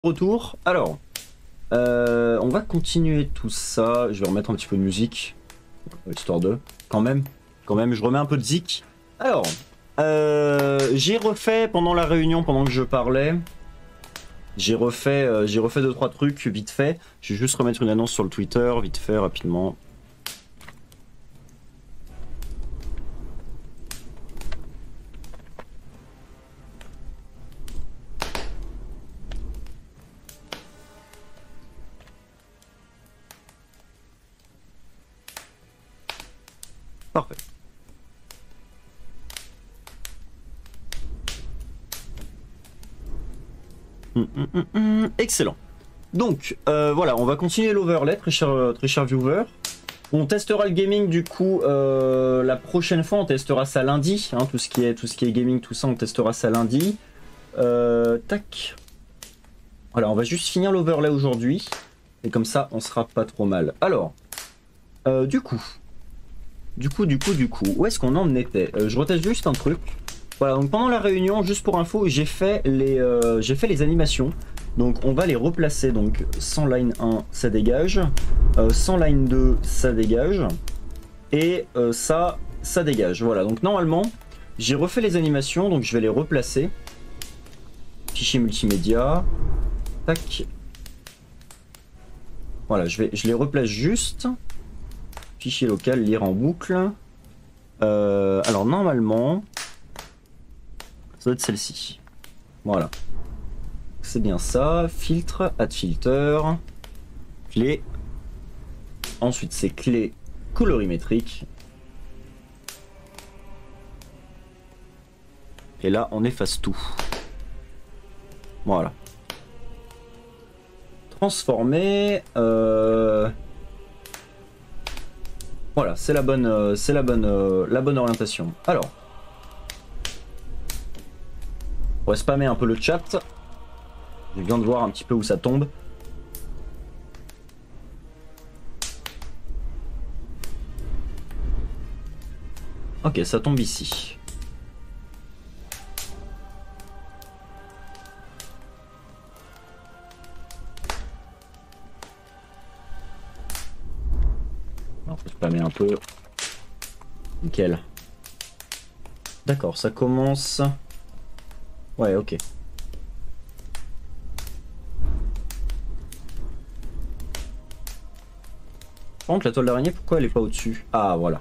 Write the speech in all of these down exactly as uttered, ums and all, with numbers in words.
Retour. Alors, euh, on va continuer tout ça. Je vais remettre un petit peu de musique, histoire de, quand même, quand même, je remets un peu de zik. Alors, euh, j'ai refait pendant la réunion, pendant que je parlais, j'ai refait, euh, j'ai refait deux trois trucs vite fait. Je vais juste remettre une annonce sur le Twitter, vite fait, rapidement. Parfait. Hum, hum, hum, hum. Excellent. Donc, euh, voilà, on va continuer l'overlay, très cher, très cher viewer. On testera le gaming du coup euh, la prochaine fois, on testera ça lundi, hein, tout ce qui est tout ce qui est gaming, tout ça, on testera ça lundi. Euh, tac. Voilà, on va juste finir l'overlay aujourd'hui et comme ça, on sera pas trop mal. Alors, euh, du coup, du coup, du coup, du coup, où est-ce qu'on en était? euh, Je reteste juste un truc. Voilà, donc pendant la réunion, juste pour info, j'ai fait les, euh, j'ai fait les animations. Donc on va les replacer, donc sans line un ça dégage, euh, sans line deux ça dégage, et euh, ça, ça dégage. Voilà, donc normalement j'ai refait les animations, donc je vais les replacer. Fichier multimédia, tac. Voilà, je, vais, je les replace juste. Fichier local, lire en boucle. Euh, alors normalement, ça doit être celle-ci. Voilà. C'est bien ça, filtre, add filter, clé. Ensuite c'est clé colorimétrique. Et là on efface tout. Voilà. Transformer. Euh... Voilà, c'est la bonne, euh, c'est la bonne, euh, la bonne orientation. Alors, on va spammer un peu le chat. Je viens de voir un petit peu où ça tombe. Ok, ça tombe ici. On peut spammer un peu. Nickel. D'accord, ça commence. Ouais, ok. Par contre, la toile d'araignée, pourquoi elle est pas au-dessus? Ah, voilà.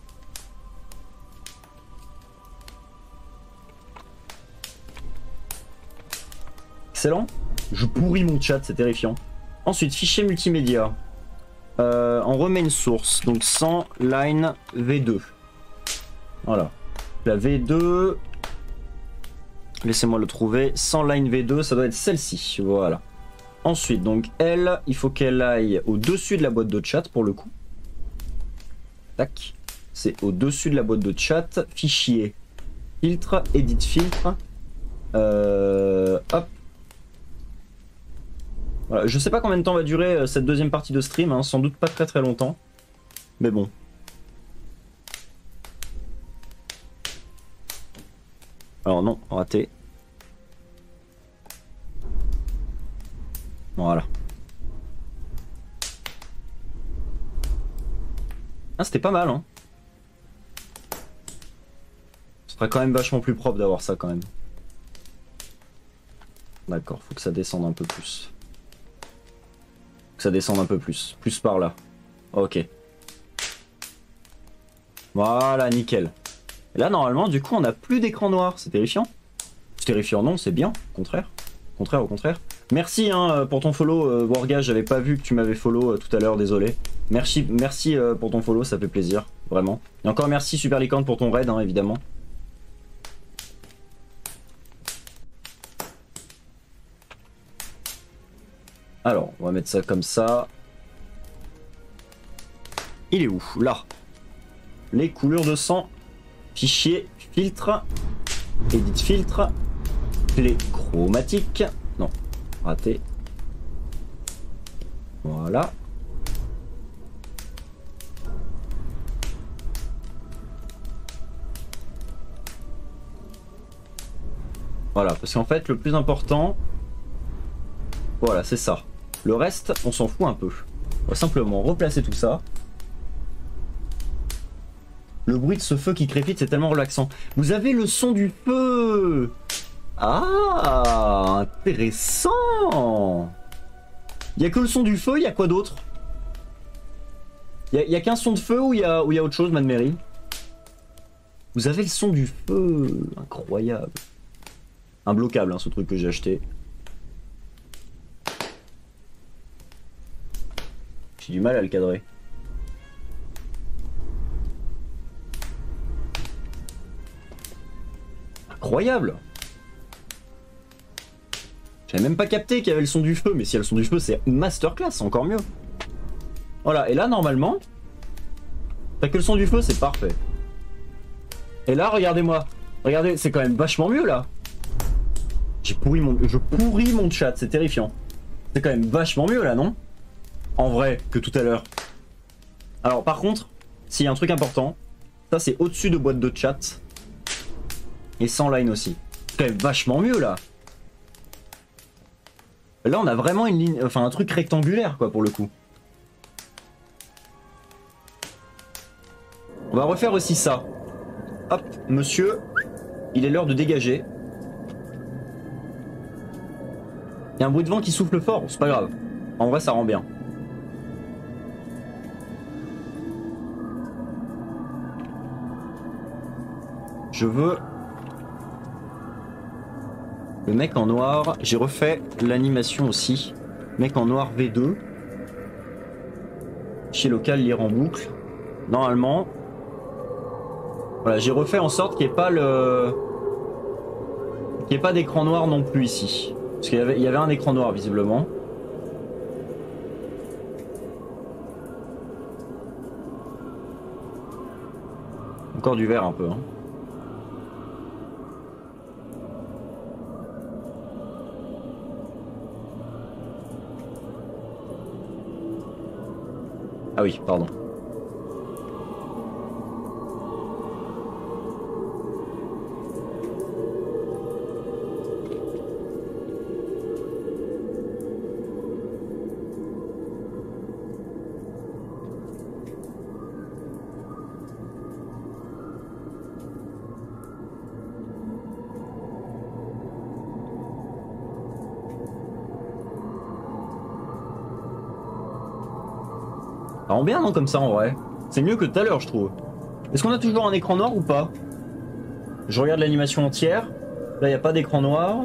Excellent. Je pourris mon chat, c'est terrifiant. Ensuite, fichier multimédia. Euh, on remet une source, donc sans line V deux. Voilà. La V deux... Laissez-moi le trouver. Sans line V deux, ça doit être celle-ci. Voilà. Ensuite, donc elle, il faut qu'elle aille au-dessus de la boîte de chat pour le coup. Tac. C'est au-dessus de la boîte de chat. Fichier, filtre, edit filtre. Euh, hop. Voilà. Je sais pas combien de temps va durer cette deuxième partie de stream. Hein. Sans doute pas très très longtemps. Mais bon. Alors non, raté. Voilà. Ah, c'était pas mal, hein. Ce serait quand même vachement plus propre d'avoir ça, quand même. D'accord, faut que ça descende un peu plus. Faut que ça descende un peu plus. Plus par là. Ok. Voilà, nickel. Et là, normalement, du coup, on n'a plus d'écran noir. C'est terrifiant. C'est terrifiant, non, c'est bien. Au contraire. Au contraire, au contraire. Merci hein, pour ton follow, euh, Warga. J'avais pas vu que tu m'avais follow euh, tout à l'heure, désolé. Merci, merci euh, pour ton follow, ça fait plaisir, vraiment. Et encore merci Super Licorne pour ton raid, hein, évidemment. Alors, on va mettre ça comme ça. Il est où? Là. Les couleurs de sang. Fichier, filtre. Edit filtre. Clé chromatique. Non, raté. Voilà. Voilà, parce qu'en fait, le plus important, Voilà, c'est ça. Le reste, on s'en fout un peu. On va simplement replacer tout ça. Le bruit de ce feu qui crépite, c'est tellement relaxant. Vous avez le son du feu. Ah, intéressant. Il n'y a que le son du feu, il y a quoi d'autre? Il n'y a, a qu'un son de feu ou il y a, ou il y a autre chose, Madame Mary? Vous avez le son du feu. Incroyable. Imbloquable, hein, ce truc que j'ai acheté. J'ai du mal à le cadrer. Incroyable. J'avais même pas capté qu'il y avait le son du feu, mais si y a le son du feu, c'est masterclass, c'est encore mieux. Voilà, et là, normalement, t'as que le son du feu, c'est parfait. Et là, regardez-moi. Regardez, c'est quand même vachement mieux, là. J'ai pourri mon... Je pourris mon chat, c'est terrifiant. C'est quand même vachement mieux, là, non? En vrai, que tout à l'heure. Alors, par contre, s'il y a un truc important, ça, c'est au-dessus de boîte de chat. Et sans line aussi. C'est quand même vachement mieux, là. Là, on a vraiment une ligne... Enfin, un truc rectangulaire, quoi, pour le coup. On va refaire aussi ça. Hop, monsieur, il est l'heure de dégager. Il y a un bruit de vent qui souffle fort, c'est pas grave. En vrai, ça rend bien. Je veux... Le mec en noir. J'ai refait l'animation aussi. Mec en noir V deux. Chez local, lire en boucle. Normalement... Voilà, j'ai refait en sorte qu'il n'y ait pas le... qu'il n'y ait pas d'écran noir non plus ici. Parce qu'il y avait, il y avait un écran noir visiblement. Encore du vert un peu. Hein. Ah oui, pardon. Ça rend bien, non, comme ça, en vrai. C'est mieux que tout à l'heure, je trouve. Est-ce qu'on a toujours un écran noir ou pas? Je regarde l'animation entière. Là, il n'y a pas d'écran noir.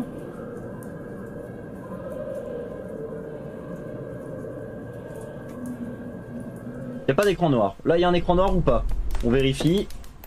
Il n'y a pas d'écran noir. Là, il y a un écran noir ou pas? On vérifie.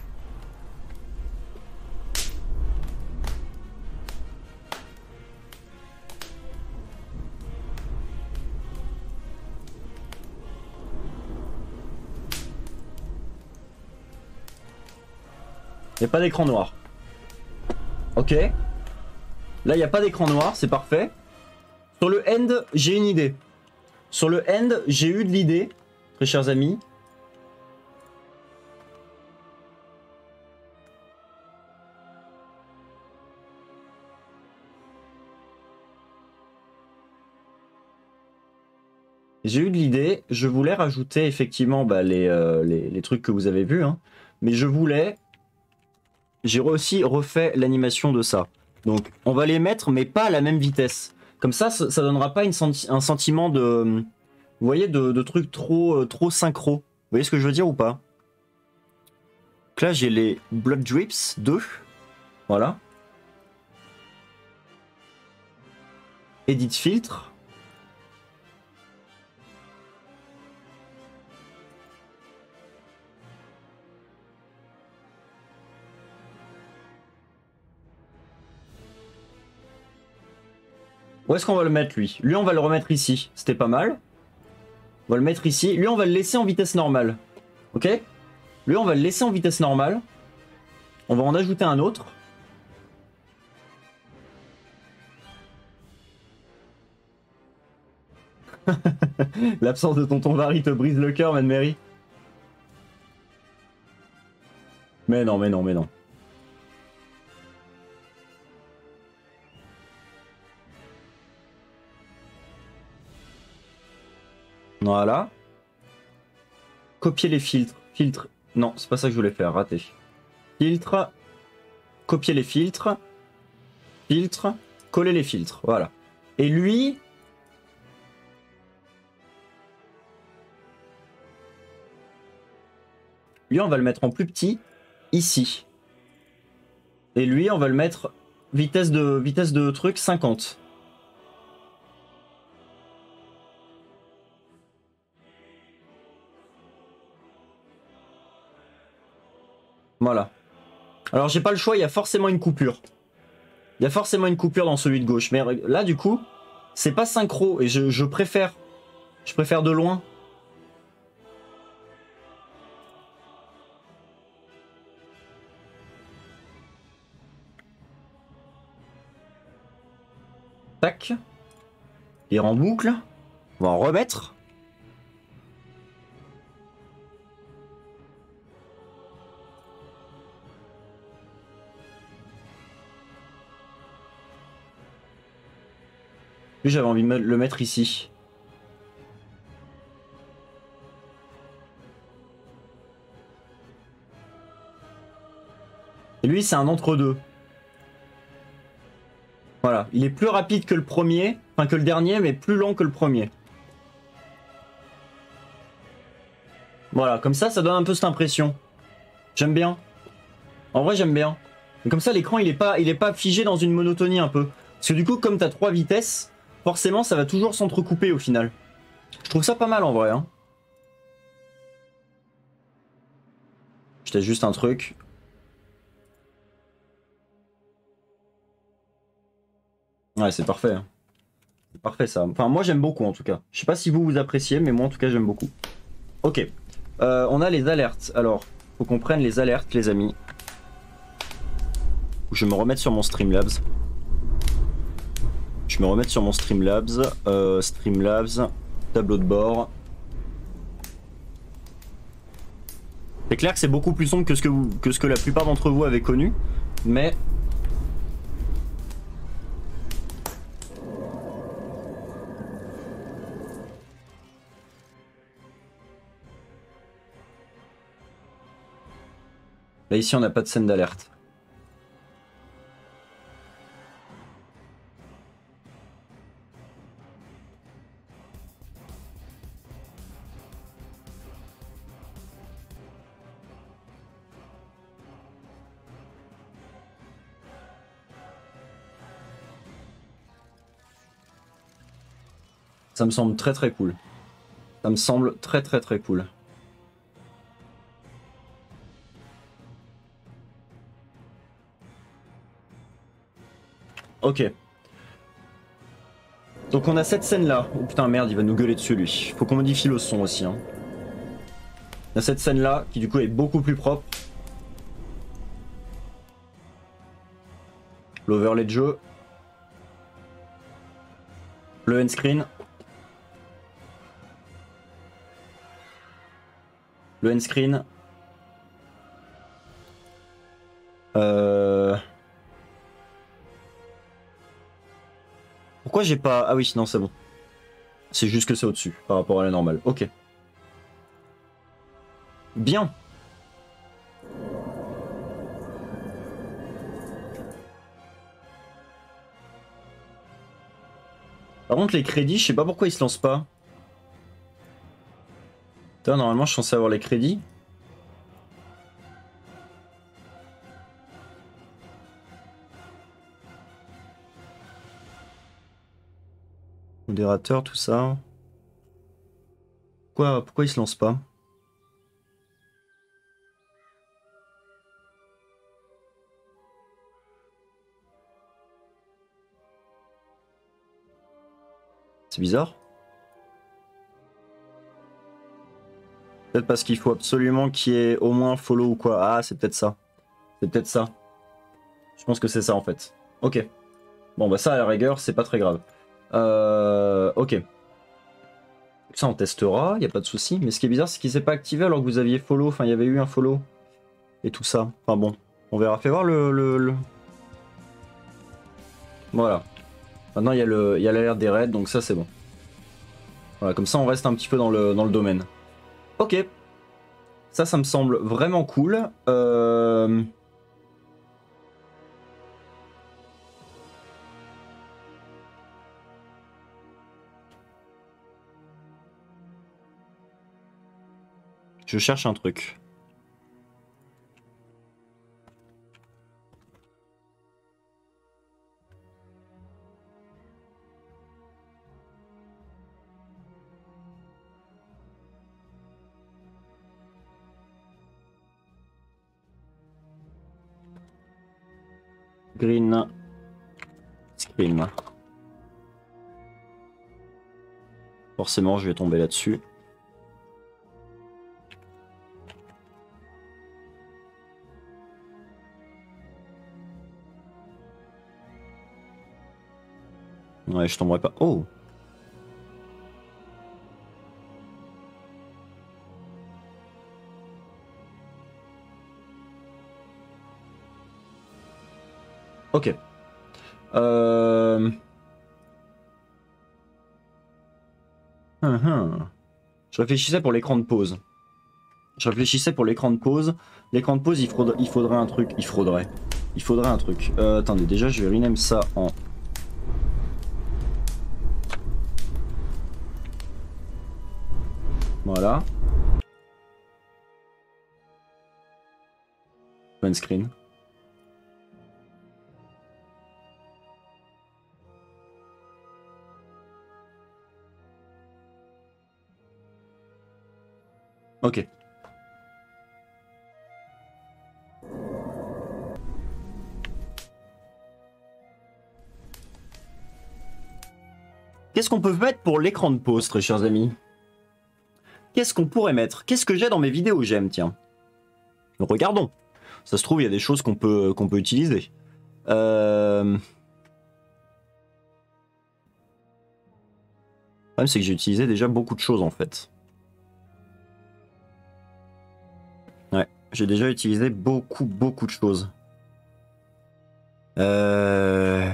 Il n'y a pas d'écran noir. Ok. Là, il n'y a pas d'écran noir, c'est parfait. Sur le end, j'ai une idée. Sur le end, j'ai eu de l'idée, très chers amis. J'ai eu de l'idée, je voulais rajouter effectivement bah, les, euh, les, les trucs que vous avez vus, hein, mais je voulais... J'ai aussi refait l'animation de ça. Donc on va les mettre, mais pas à la même vitesse. Comme ça, ça, ça donnera pas une senti un sentiment de... Vous voyez, de, de trucs trop, euh, trop synchro. Vous voyez ce que je veux dire ou pas? Donc là, j'ai les Blood Drips deux. Voilà. Edit filtre. Où est-ce qu'on va le mettre, lui? Lui, on va le remettre ici. C'était pas mal. On va le mettre ici. Lui, on va le laisser en vitesse normale. Ok? Lui, on va le laisser en vitesse normale. On va en ajouter un autre. L'absence de tonton Vary te brise le cœur, Mad Mary. Mais non, mais non, mais non. Voilà. Copier les filtres. Filtre. Non, c'est pas ça que je voulais faire, raté. Filtre. Copier les filtres. Filtre. Coller les filtres, voilà. Et lui... Lui, on va le mettre en plus petit, ici. Et lui, on va le mettre vitesse de, vitesse de truc cinquante. Voilà. Alors, j'ai pas le choix, il y a forcément une coupure. Il y a forcément une coupure dans celui de gauche. Mais là, du coup, c'est pas synchro. Et je, je préfère... Je préfère de loin. Tac. Et en boucle. On va en remettre. Lui, j'avais envie de le mettre ici. Et lui, c'est un entre-deux. Voilà, il est plus rapide que le premier, enfin que le dernier, mais plus lent que le premier. Voilà, comme ça, ça donne un peu cette impression. J'aime bien. En vrai, j'aime bien. Et comme ça, l'écran, il est pas, il est pas figé dans une monotonie un peu. Parce que du coup, comme tu as trois vitesses, forcément, ça va toujours s'entrecouper au final. Je trouve ça pas mal en vrai. Hein. Je teste juste un truc. Ouais, c'est parfait. Hein. C'est parfait ça. Enfin, moi j'aime beaucoup en tout cas. Je sais pas si vous vous appréciez, mais moi en tout cas j'aime beaucoup. Ok. Euh, on a les alertes. Alors, faut qu'on prenne les alertes, les amis. Je vais me remettre sur mon Streamlabs. Je vais me remettre sur mon Streamlabs. Euh, Streamlabs. Tableau de bord. C'est clair que c'est beaucoup plus sombre que ce que, vous, que ce que la plupart d'entre vous avez connu. Mais... Là ici on n'a pas de scène d'alerte. Ça me semble très très cool. Ça me semble très très très cool. Ok. Donc on a cette scène là. Oh putain merde, il va nous gueuler dessus lui. Faut qu'on modifie le son aussi. Hein. On a cette scène là qui du coup est beaucoup plus propre. L'overlay de jeu. Le end screen. Le end screen. Euh... Pourquoi j'ai pas... Ah oui, non, c'est bon. C'est juste que c'est au-dessus par rapport à la normale. Ok. Bien. Par contre, les crédits, je sais pas pourquoi ils se lancent pas. Putain, normalement, je suis censé avoir les crédits. Modérateur, tout ça. Pourquoi, pourquoi il se lance pas? C'est bizarre. Peut-être parce qu'il faut absolument qu'il y ait au moins follow ou quoi. Ah, c'est peut-être ça. C'est peut-être ça. Je pense que c'est ça en fait. Ok. Bon, bah ça, à la rigueur, c'est pas très grave. Euh, ok. Ça, on testera, il n'y a pas de souci. Mais ce qui est bizarre, c'est qu'il s'est pas activé alors que vous aviez follow. Enfin, il y avait eu un follow. Et tout ça. Enfin bon, on verra. Fais voir le... le, le... Voilà. Maintenant, il y a l'alerte des raids, donc ça, c'est bon. Voilà, comme ça on reste un petit peu dans le, dans le domaine. Ok. Ça, ça me semble vraiment cool. Euh... Je cherche un truc. Green screen. Forcément, je vais tomber là-dessus. Ouais, je tomberai pas. Oh! Ok. Euh... Hum, hum. Je réfléchissais pour l'écran de pause. Je réfléchissais pour l'écran de pause. L'écran de pause, il faudrait, il faudrait un truc. Il faudrait. Il faudrait un truc. Euh, attendez, déjà, je vais rename ça en... Voilà. Open screen. Ok. Qu'est-ce qu'on peut mettre pour l'écran de pause, très chers amis? Qu'est-ce qu'on pourrait mettre? Qu'est-ce que j'ai dans mes vidéos j'aime, tiens? Regardons. Ça se trouve, il y a des choses qu'on peut, qu'on peut utiliser. Euh... Le problème, c'est que j'ai utilisé déjà beaucoup de choses, en fait. Ouais, j'ai déjà utilisé beaucoup, beaucoup de choses. Euh...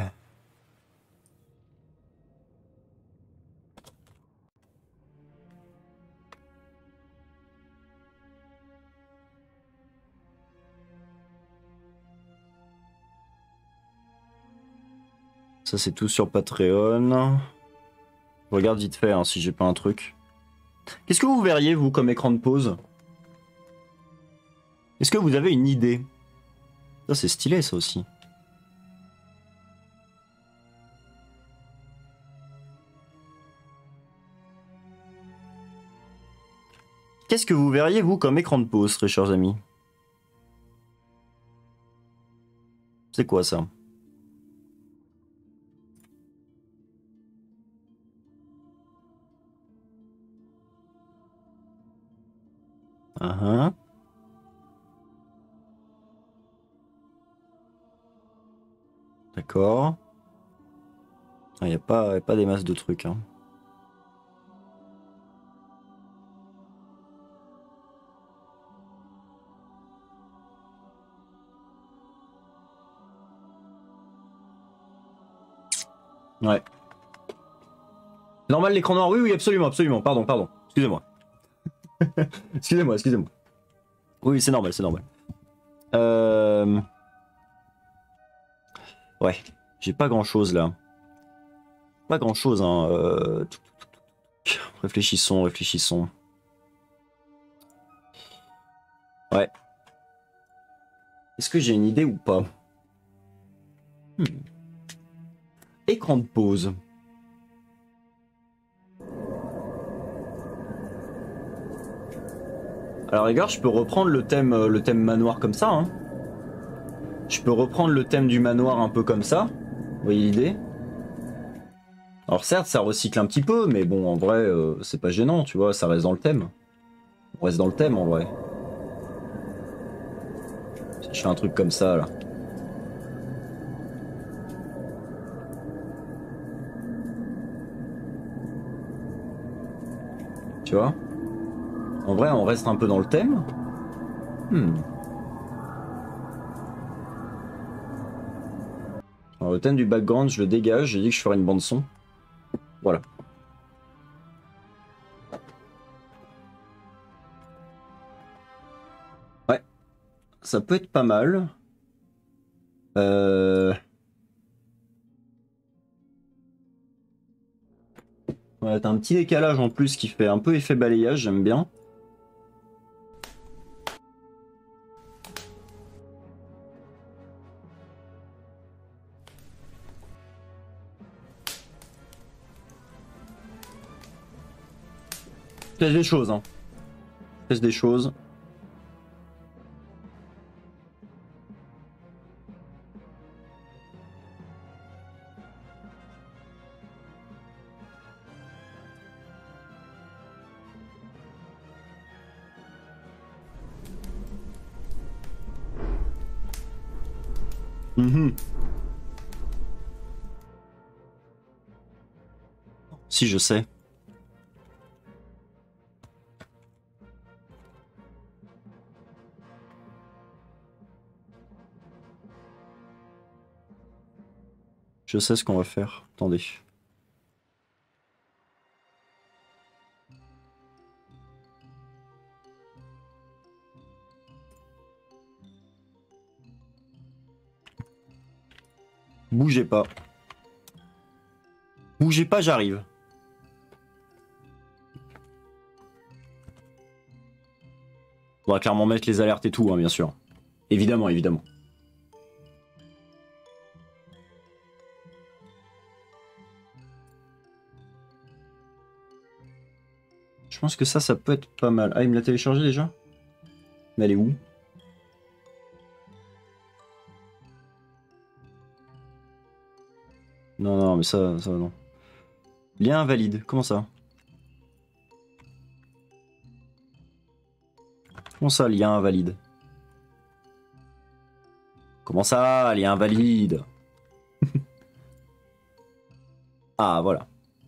Ça, c'est tout sur Patreon. Je regarde vite fait hein, si j'ai pas un truc. Qu'est-ce que vous verriez, vous, comme écran de pause? Est-ce que vous avez une idée? Ça, c'est stylé, ça aussi. Qu'est-ce que vous verriez, vous, comme écran de pause, très chers amis? C'est quoi, ça? Uh-huh. D'accord. Il n'y a pas, y a pas des masses de trucs. Hein. Ouais. Normal l'écran noir, oui, oui, absolument, absolument. Pardon, pardon. Excusez-moi. excusez-moi, excusez-moi. Oui, c'est normal, c'est normal. Euh... Ouais, j'ai pas grand-chose là. Pas grand-chose, hein. Euh... Réfléchissons, réfléchissons. Ouais. Est-ce que j'ai une idée ou pas? hmm. Écran de pause. Alors les gars, je peux reprendre le thème, le thème manoir comme ça. Hein. Je peux reprendre le thème du manoir un peu comme ça. Vous voyez l'idée? Alors certes, ça recycle un petit peu, mais bon, en vrai, euh, c'est pas gênant, tu vois, ça reste dans le thème. On reste dans le thème, en vrai. Si je fais un truc comme ça, là. Tu vois? En vrai, on reste un peu dans le thème. Hmm. Alors, le thème du background, je le dégage. J'ai dit que je ferais une bande son. Voilà. ça peut être pas mal. Euh... Ouais, t'as un petit décalage en plus qui fait un peu effet balayage, j'aime bien. Teste des choses, hein. Teste des choses. Mmh. Si, je sais. Je sais ce qu'on va faire. Attendez. Bougez pas. Bougez pas, j'arrive. On va clairement mettre les alertes et tout, hein, bien sûr. Évidemment, évidemment. Je pense que ça, ça peut être pas mal. Ah, il me l'a téléchargé déjà? Mais elle est où? Non, non, mais ça, ça, non. Lien invalide, comment ça? Comment ça, lien invalide? Comment ça, lien invalide? Ah, voilà.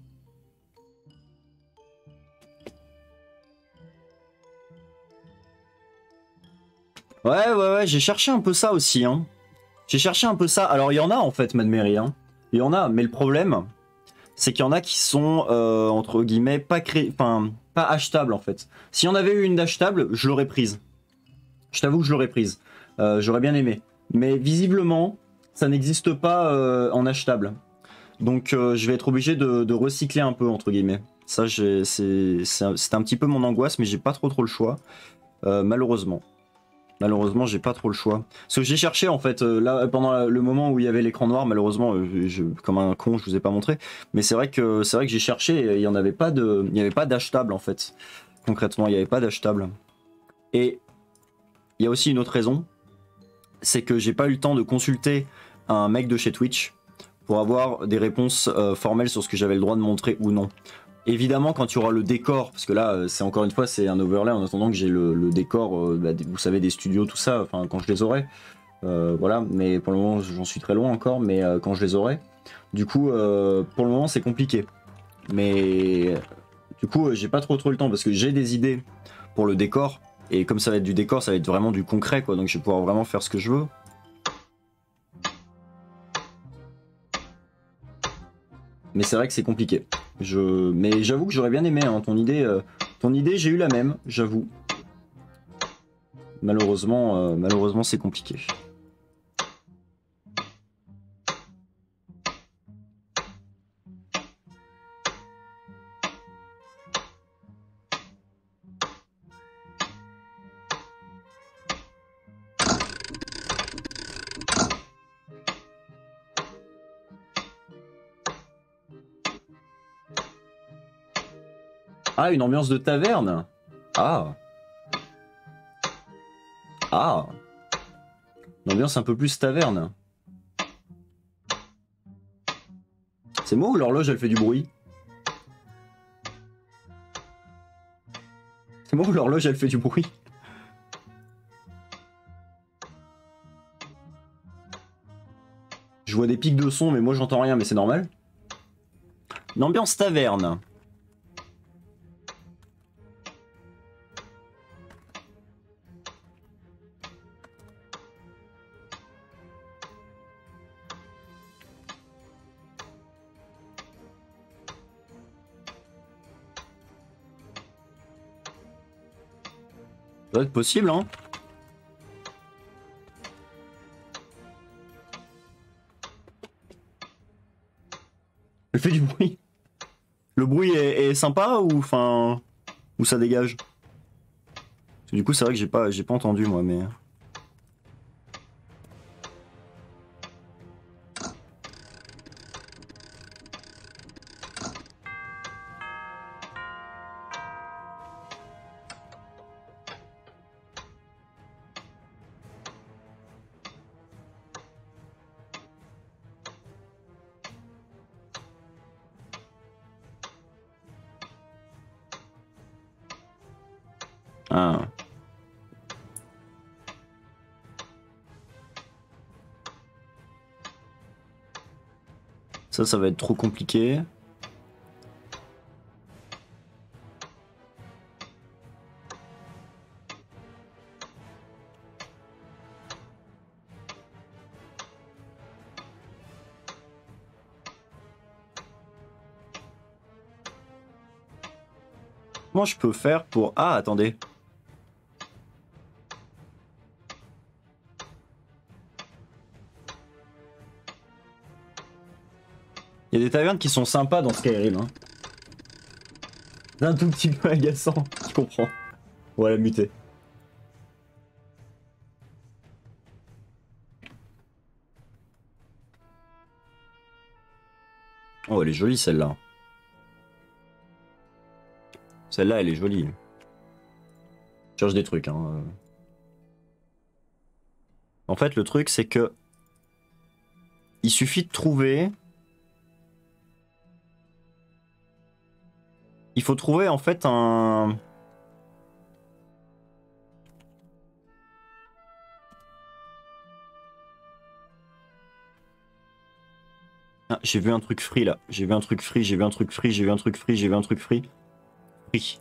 Ouais, ouais, ouais, j'ai cherché un peu ça aussi, hein. J'ai cherché un peu ça. Alors, il y en a, en fait, Mad Mary, hein. Il y en a, mais le problème, c'est qu'il y en a qui sont, euh, entre guillemets, pas cré... enfin, pas achetables, en fait. S'il y en avait eu une d'achetable, je l'aurais prise. Je t'avoue que je l'aurais prise. Euh, J'aurais bien aimé. Mais visiblement, ça n'existe pas euh, en achetable. Donc euh, je vais être obligé de, de recycler un peu, entre guillemets. Ça, c'est un, un petit peu mon angoisse, mais j'ai pas trop trop le choix. Euh, malheureusement. Malheureusement, j'ai pas trop le choix. Parce que j'ai cherché, en fait, euh, là, pendant le moment où il y avait l'écran noir, malheureusement, euh, je, comme un con, je vous ai pas montré. Mais c'est vrai que c'est vrai que j'ai cherché et il y en avait pas de, il y avait pas d'achetable, en fait. Concrètement, il n'y avait pas d'achetable. Et il y a aussi une autre raison, c'est que j'ai pas eu le temps de consulter un mec de chez Twitch pour avoir des réponses euh, formelles sur ce que j'avais le droit de montrer ou non. Évidemment, quand il y aura le décor, parce que là, c'est encore une fois, c'est un overlay en attendant que j'ai le, le décor, euh, bah, vous savez, des studios, tout ça, enfin, quand je les aurai. Euh, voilà, mais pour le moment, j'en suis très loin encore, mais euh, quand je les aurai. Du coup, euh, pour le moment, c'est compliqué. Mais du coup, euh, j'ai pas trop trop le temps parce que j'ai des idées pour le décor. Et comme ça va être du décor, ça va être vraiment du concret, quoi. Donc je vais pouvoir vraiment faire ce que je veux. Mais c'est vrai que c'est compliqué. Je... Mais j'avoue que j'aurais bien aimé, hein, ton idée. Euh... Ton idée, j'ai eu la même, j'avoue. Malheureusement, euh, malheureusement, c'est compliqué. Ah, une ambiance de taverne. Ah. Ah. Une ambiance un peu plus taverne. C'est moi ou l'horloge, elle fait du bruit? C'est moi ou l'horloge, elle fait du bruit? Je vois des pics de son, mais moi j'entends rien, mais c'est normal. Une ambiance taverne. Ça doit être possible, hein. bruit est, est sympa ou enfin ou ça dégage? Parce que du coup c'est vrai que j'ai pas j'ai pas entendu moi mais. Ah. Ça, ça va être trop compliqué. Comment je peux faire pour... Ah, attendez. Il y a des tavernes qui sont sympas dans Skyrim. Hein. C'est un tout petit peu agaçant, je comprends. On va la muter. Oh, elle est jolie celle-là. Celle-là, elle est jolie. Je cherche des trucs. Hein. En fait, le truc, c'est que... Il suffit de trouver... Il faut trouver, en fait, un... Ah, j'ai vu un truc free, là. J'ai vu un truc free, j'ai vu un truc free, j'ai vu un truc free, j'ai vu un truc free. Free.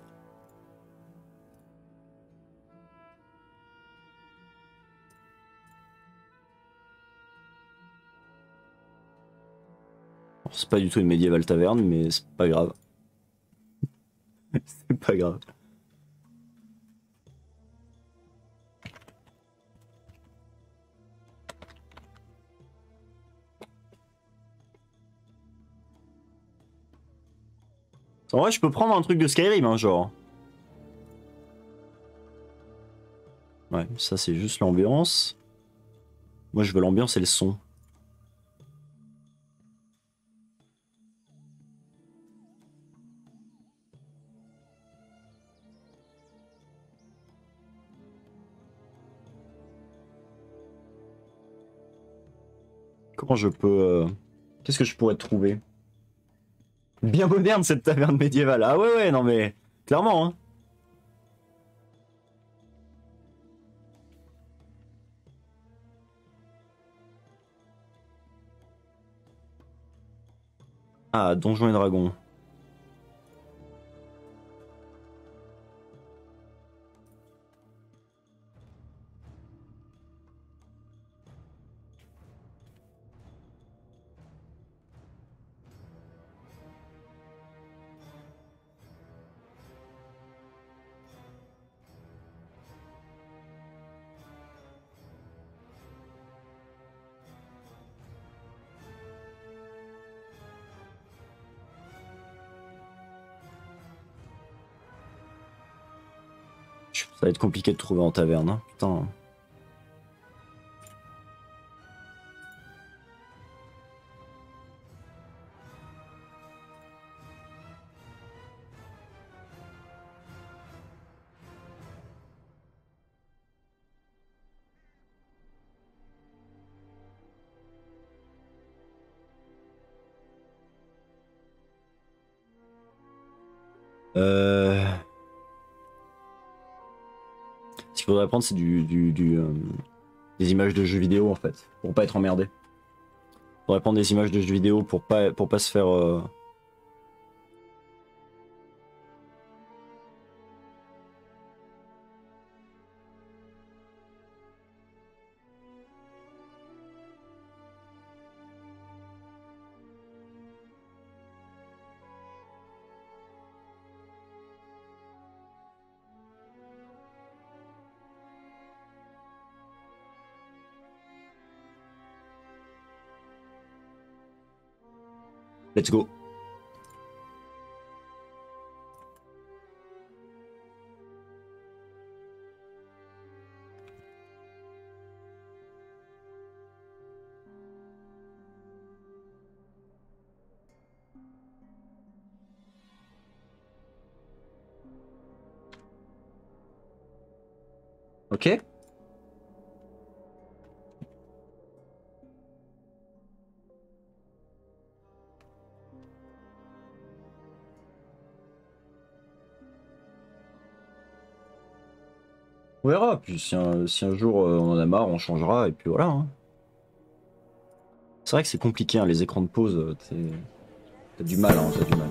C'est pas du tout une médiévale taverne, mais c'est pas grave. C'est pas grave. En vrai, je peux prendre un truc de Skyrim, hein, genre. Ouais, ça c'est juste l'ambiance. Moi, je veux l'ambiance et le son. Comment je peux... Euh... Qu'est-ce que je pourrais trouver? Bien moderne cette taverne médiévale. Ah ouais, ouais, non mais... Clairement, hein. Ah, Donjons et Dragons. Ça va être compliqué de trouver en taverne, hein. Putain. Euh... Ce qu'il faudrait prendre, c'est du, du, du euh, des images de jeux vidéo, en fait. Pour pas être emmerdé. Faudrait prendre des images de jeux vidéo pour pas, pour pas se faire... Euh... Let's go. Ok. On verra, puis si un, si un jour euh, on en a marre, on changera, et puis voilà. Hein. C'est vrai que c'est compliqué, hein, les écrans de pause, euh, t'as du mal, hein, t'as du mal.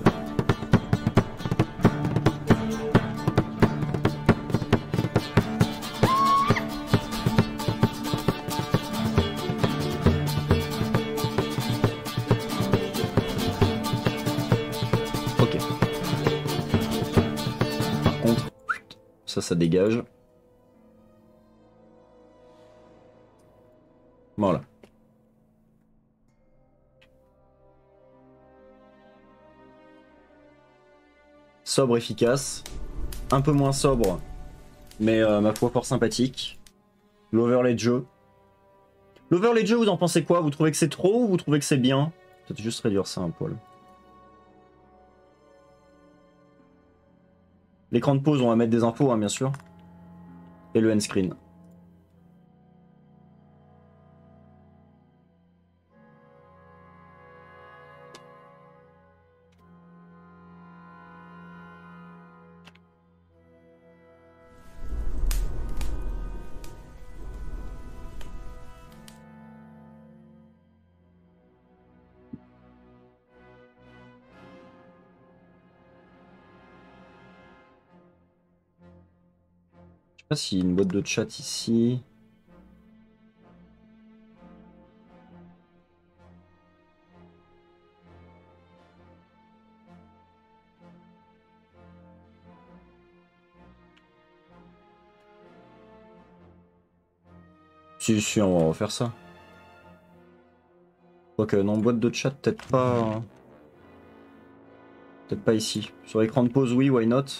Ok. Par contre, ça, ça dégage. Voilà. Sobre, efficace. Un peu moins sobre, mais euh, ma foi fort sympathique. L'overlay de jeu. L'overlay de jeu, vous en pensez quoi? Vous trouvez que c'est trop ou vous trouvez que c'est bien? Peut-être juste réduire ça un poil. L'écran de pause, on va mettre des infos, hein, bien sûr. Et le end screen. Je sais pas s'il y a une boîte de chat ici. Si, si, on va refaire ça. Quoique, non, boîte de chat, peut-être pas... Peut-être pas ici. Sur l'écran de pause, oui, why not?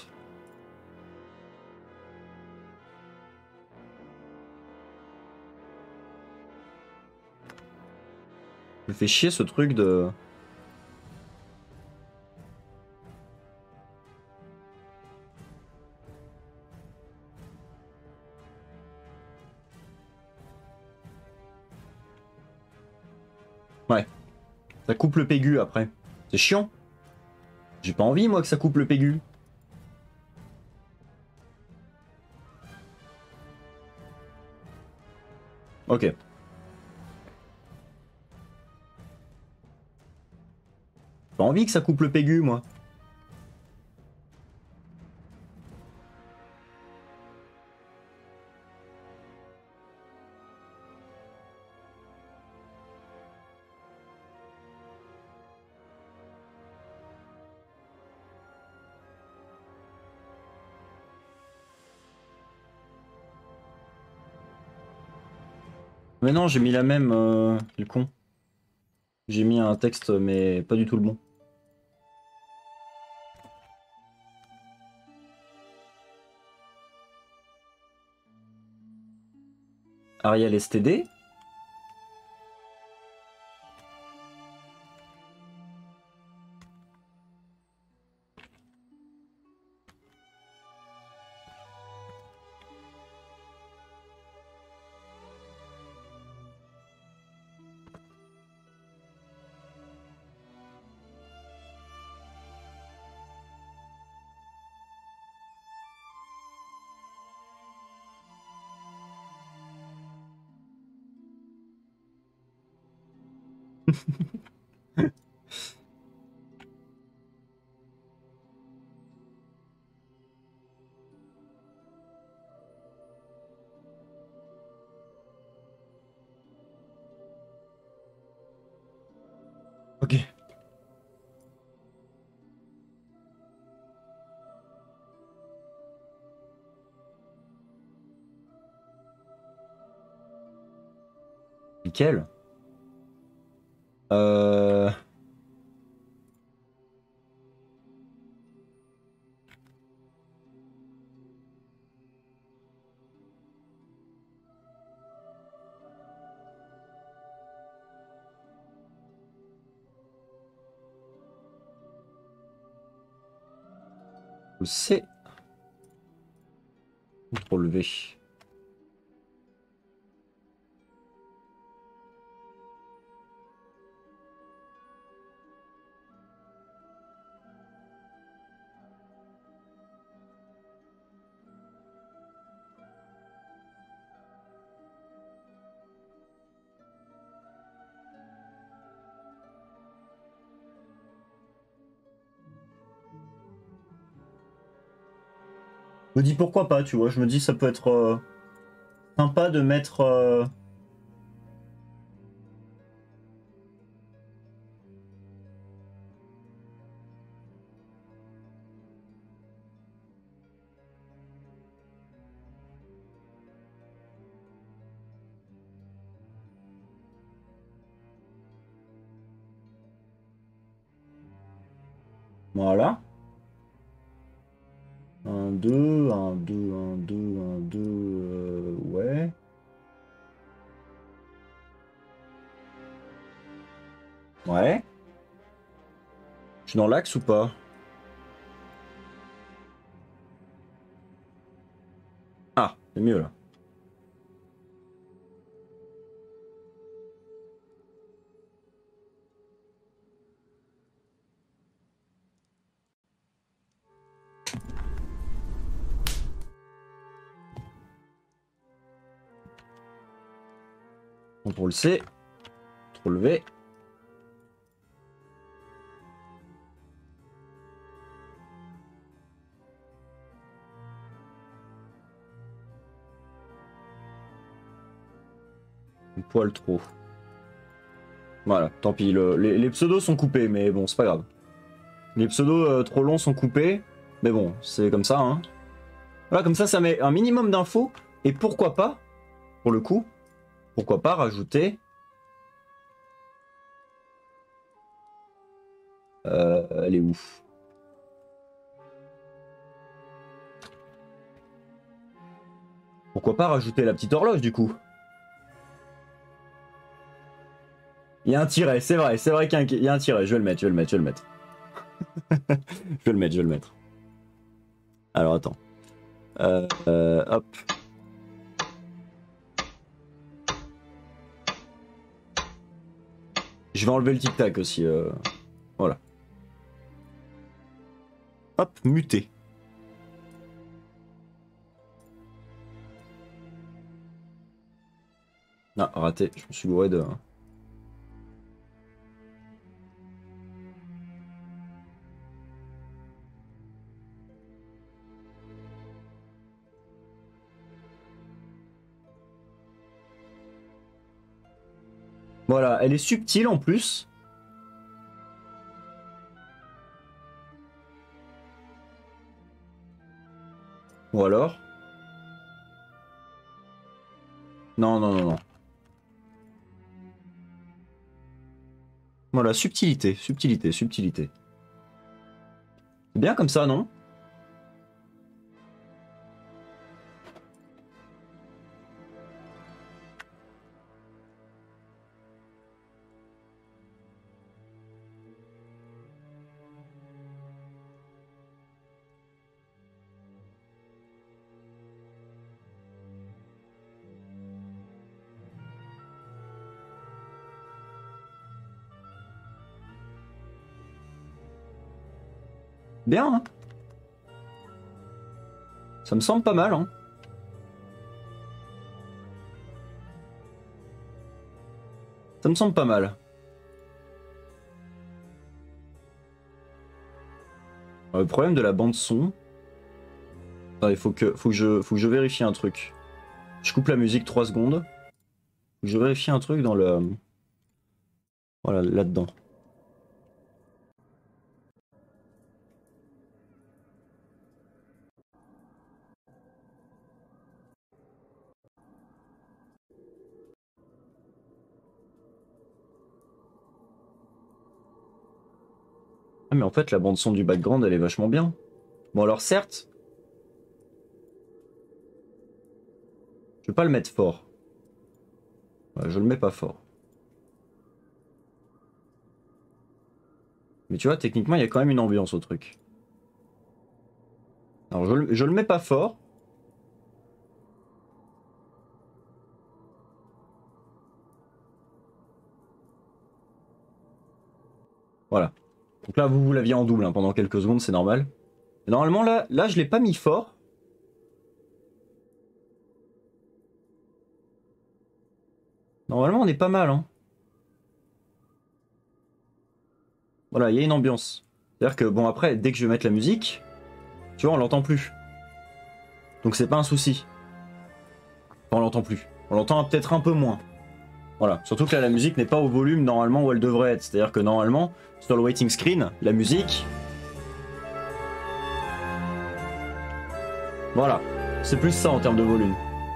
Me fait chier ce truc de... Ouais. Ça coupe le pégu après. C'est chiant. J'ai pas envie, moi, que ça coupe le pégu. Ok. J'ai pas envie que ça coupe le pégu, moi. Mais non, j'ai mis la même, euh, quel con. J'ai mis un texte, mais pas du tout le bon. Arial S T D. Ok. Nickel. Euh... C. Contrôle V. Je me dis pourquoi pas, tu vois. Je me dis ça peut être euh, sympa de mettre... Euh... Voilà. Un, deux, un, deux, un, deux, un, deux, euh, ouais. Ouais. Je suis dans l'axe ou pas? Ah, c'est mieux là. contrôle C. contrôle V. Un poil trop. Voilà, tant pis. Le, les, les pseudos sont coupés, mais bon, c'est pas grave. Les pseudos euh, trop longs sont coupés. Mais bon, c'est comme ça, hein. Voilà, comme ça, ça met un minimum d'infos. Et pourquoi pas, pour le coup, pourquoi pas rajouter... Euh, elle est où? Pourquoi pas rajouter la petite horloge, du coup? Il y a un tiret, c'est vrai, c'est vrai qu'il y a un tiret. Je vais le mettre, je vais le mettre, je vais le mettre. je vais le mettre, je vais le mettre. Alors, attends. Euh, euh, hop. Je vais enlever le tic-tac aussi. Euh... Voilà. Hop, muté. Ah, raté. Je me suis gouré de... Voilà, elle est subtile en plus. Ou alors... Non, non, non, non. Voilà, subtilité, subtilité, subtilité. C'est bien comme ça, non? Bien, hein? Ça me semble pas mal, hein? Ça me semble pas mal. Le problème de la bande son... Il faut que, faut, que je, faut que je vérifie un truc. Je coupe la musique trois secondes. Faut que je vérifie un truc dans le... Voilà, là-dedans. Ah mais en fait la bande son du background elle est vachement bien. Bon alors certes, je vais pas le mettre fort. Ouais, je le mets pas fort. Mais tu vois, techniquement il y a quand même une ambiance au truc. Alors je, je le mets pas fort. Voilà. Donc là vous, vous l'aviez en double hein, pendant quelques secondes, c'est normal. Et normalement là, là je l'ai pas mis fort. Normalement on est pas mal hein. Voilà, il y a une ambiance. C'est-à-dire que bon après, dès que je vais mettre la musique, tu vois, on l'entend plus. Donc c'est pas un souci. Enfin, on l'entend plus. On l'entend peut-être un peu moins. Voilà. Surtout que là, la musique n'est pas au volume normalement où elle devrait être. C'est-à-dire que normalement, sur le waiting screen, la musique... Voilà. C'est plus ça en termes de volume.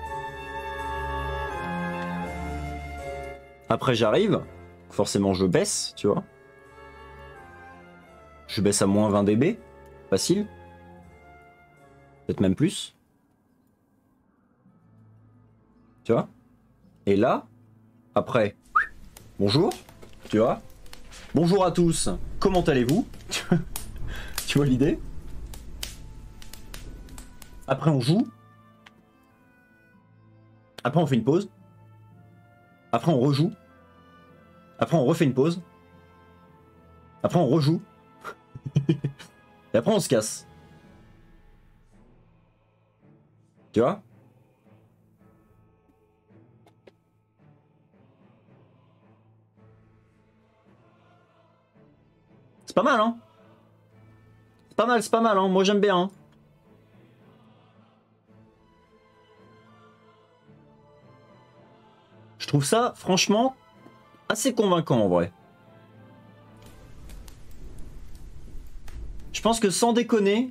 Après j'arrive, forcément je baisse, tu vois. Je baisse à moins vingt décibels, facile. Peut-être même plus. Tu vois. Et là, après, bonjour, tu vois. Bonjour à tous, comment allez-vous? Tu vois l'idée? Après on joue. Après on fait une pause. Après on rejoue. Après on refait une pause. Après on rejoue. Et après on se casse. Tu vois? C'est pas mal, hein? C'est pas mal, c'est pas mal, hein? Moi j'aime bien, hein? Je trouve ça, franchement, assez convaincant en vrai. Je pense que sans déconner,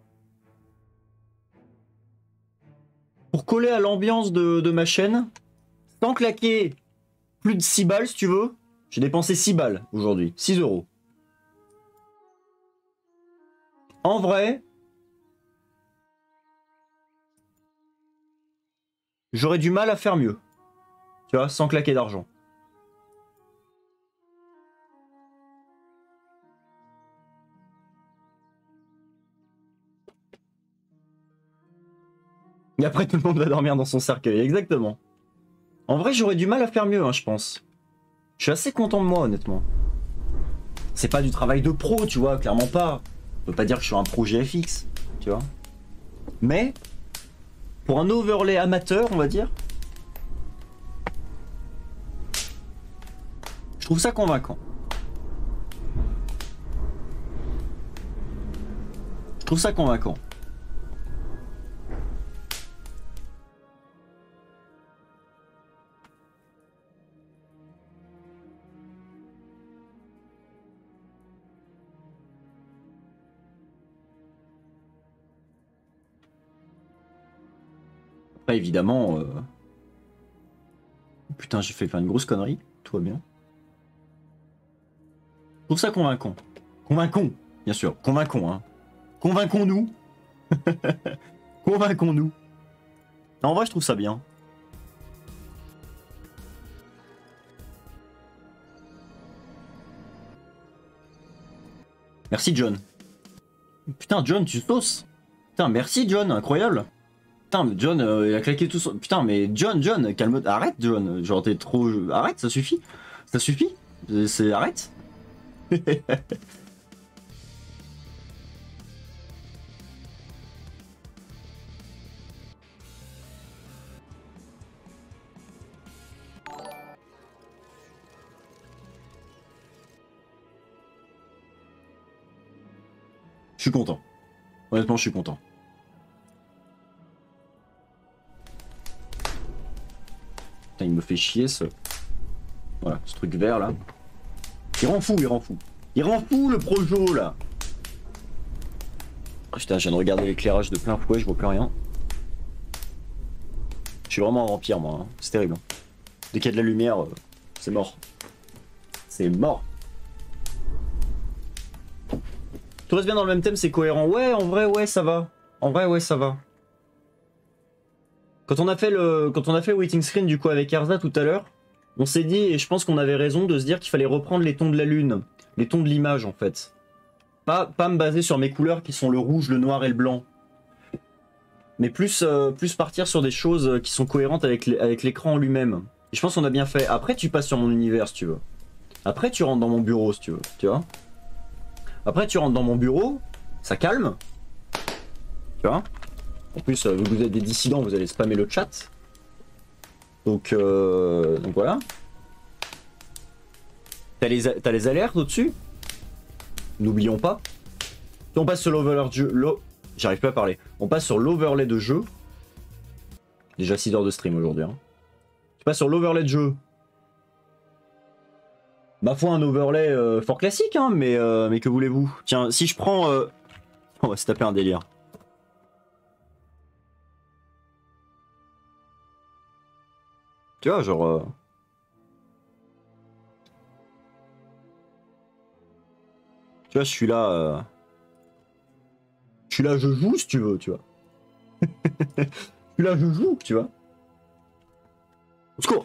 pour coller à l'ambiance de, de ma chaîne, sans claquer plus de six balles si tu veux, j'ai dépensé six balles aujourd'hui, six euros. En vrai, j'aurais du mal à faire mieux. Tu vois, sans claquer d'argent. Et après, tout le monde va dormir dans son cercueil, exactement. En vrai, j'aurais du mal à faire mieux, hein, je pense. Je suis assez content de moi, honnêtement. C'est pas du travail de pro, tu vois, clairement pas. On peut pas dire que je suis un pro G F X, tu vois. Mais, pour un overlay amateur, on va dire, je trouve ça convaincant. Je trouve ça convaincant. Après, évidemment... Euh... Putain, j'ai fait faire une grosse connerie. Tout va bien. Je trouve ça convaincant. Convaincant, bien sûr. Convaincant, hein. Convainquons-nous. Convainquons-nous. En vrai, je trouve ça bien. Merci, John. Putain, John, tu sauces. Putain, merci, John. Incroyable. Putain, mais John, euh, il a claqué tout son... Putain, mais John, John, calme... Arrête, John. Genre, t'es trop... Arrête, ça suffit. Ça suffit. C'est... Arrête. Je suis content. Honnêtement, je suis content. Putain, il me fait chier ce... Voilà, ce truc vert là. Il rend fou, il rend fou. Il rend fou le projo là. Oh, putain, je viens de regarder l'éclairage de plein fouet, je vois plus rien. Je suis vraiment un vampire moi, hein. C'est terrible. Dès qu'il y a de la lumière, euh, c'est mort. C'est mort. Tout reste bien dans le même thème, c'est cohérent. Ouais, en vrai, ouais, ça va. En vrai, ouais, ça va. Quand on a fait le, quand on a fait le waiting screen du coup avec Erza tout à l'heure, on s'est dit, et je pense qu'on avait raison de se dire qu'il fallait reprendre les tons de la lune, les tons de l'image en fait. Pas, pas me baser sur mes couleurs qui sont le rouge, le noir et le blanc. Mais plus, euh, plus partir sur des choses qui sont cohérentes avec l'écran en lui-même. Et je pense qu'on a bien fait. Après, tu passes sur mon univers si tu veux. Après, tu rentres dans mon bureau si tu veux. Tu vois. Après, tu rentres dans mon bureau, ça calme. Tu vois. En plus, vu que vous êtes des dissidents, vous allez spammer le chat. Donc, euh, donc voilà. T'as les, t'as les alertes au-dessus. N'oublions pas. Si on passe sur l'overlay de jeu, j'arrive pas à parler. On passe sur l'overlay de jeu. Déjà six heures de stream aujourd'hui. Hein. Je sais pas, sur l'overlay de jeu. Bah faut un overlay euh, fort classique, hein, mais, euh, mais que voulez-vous? Tiens, si je prends... Euh... On va se taper un délire. Tu vois, genre... Euh... Tu vois, je suis là... Euh... Je suis là, je joue, si tu veux, tu vois. Je suis là, je joue, tu vois. Au secours.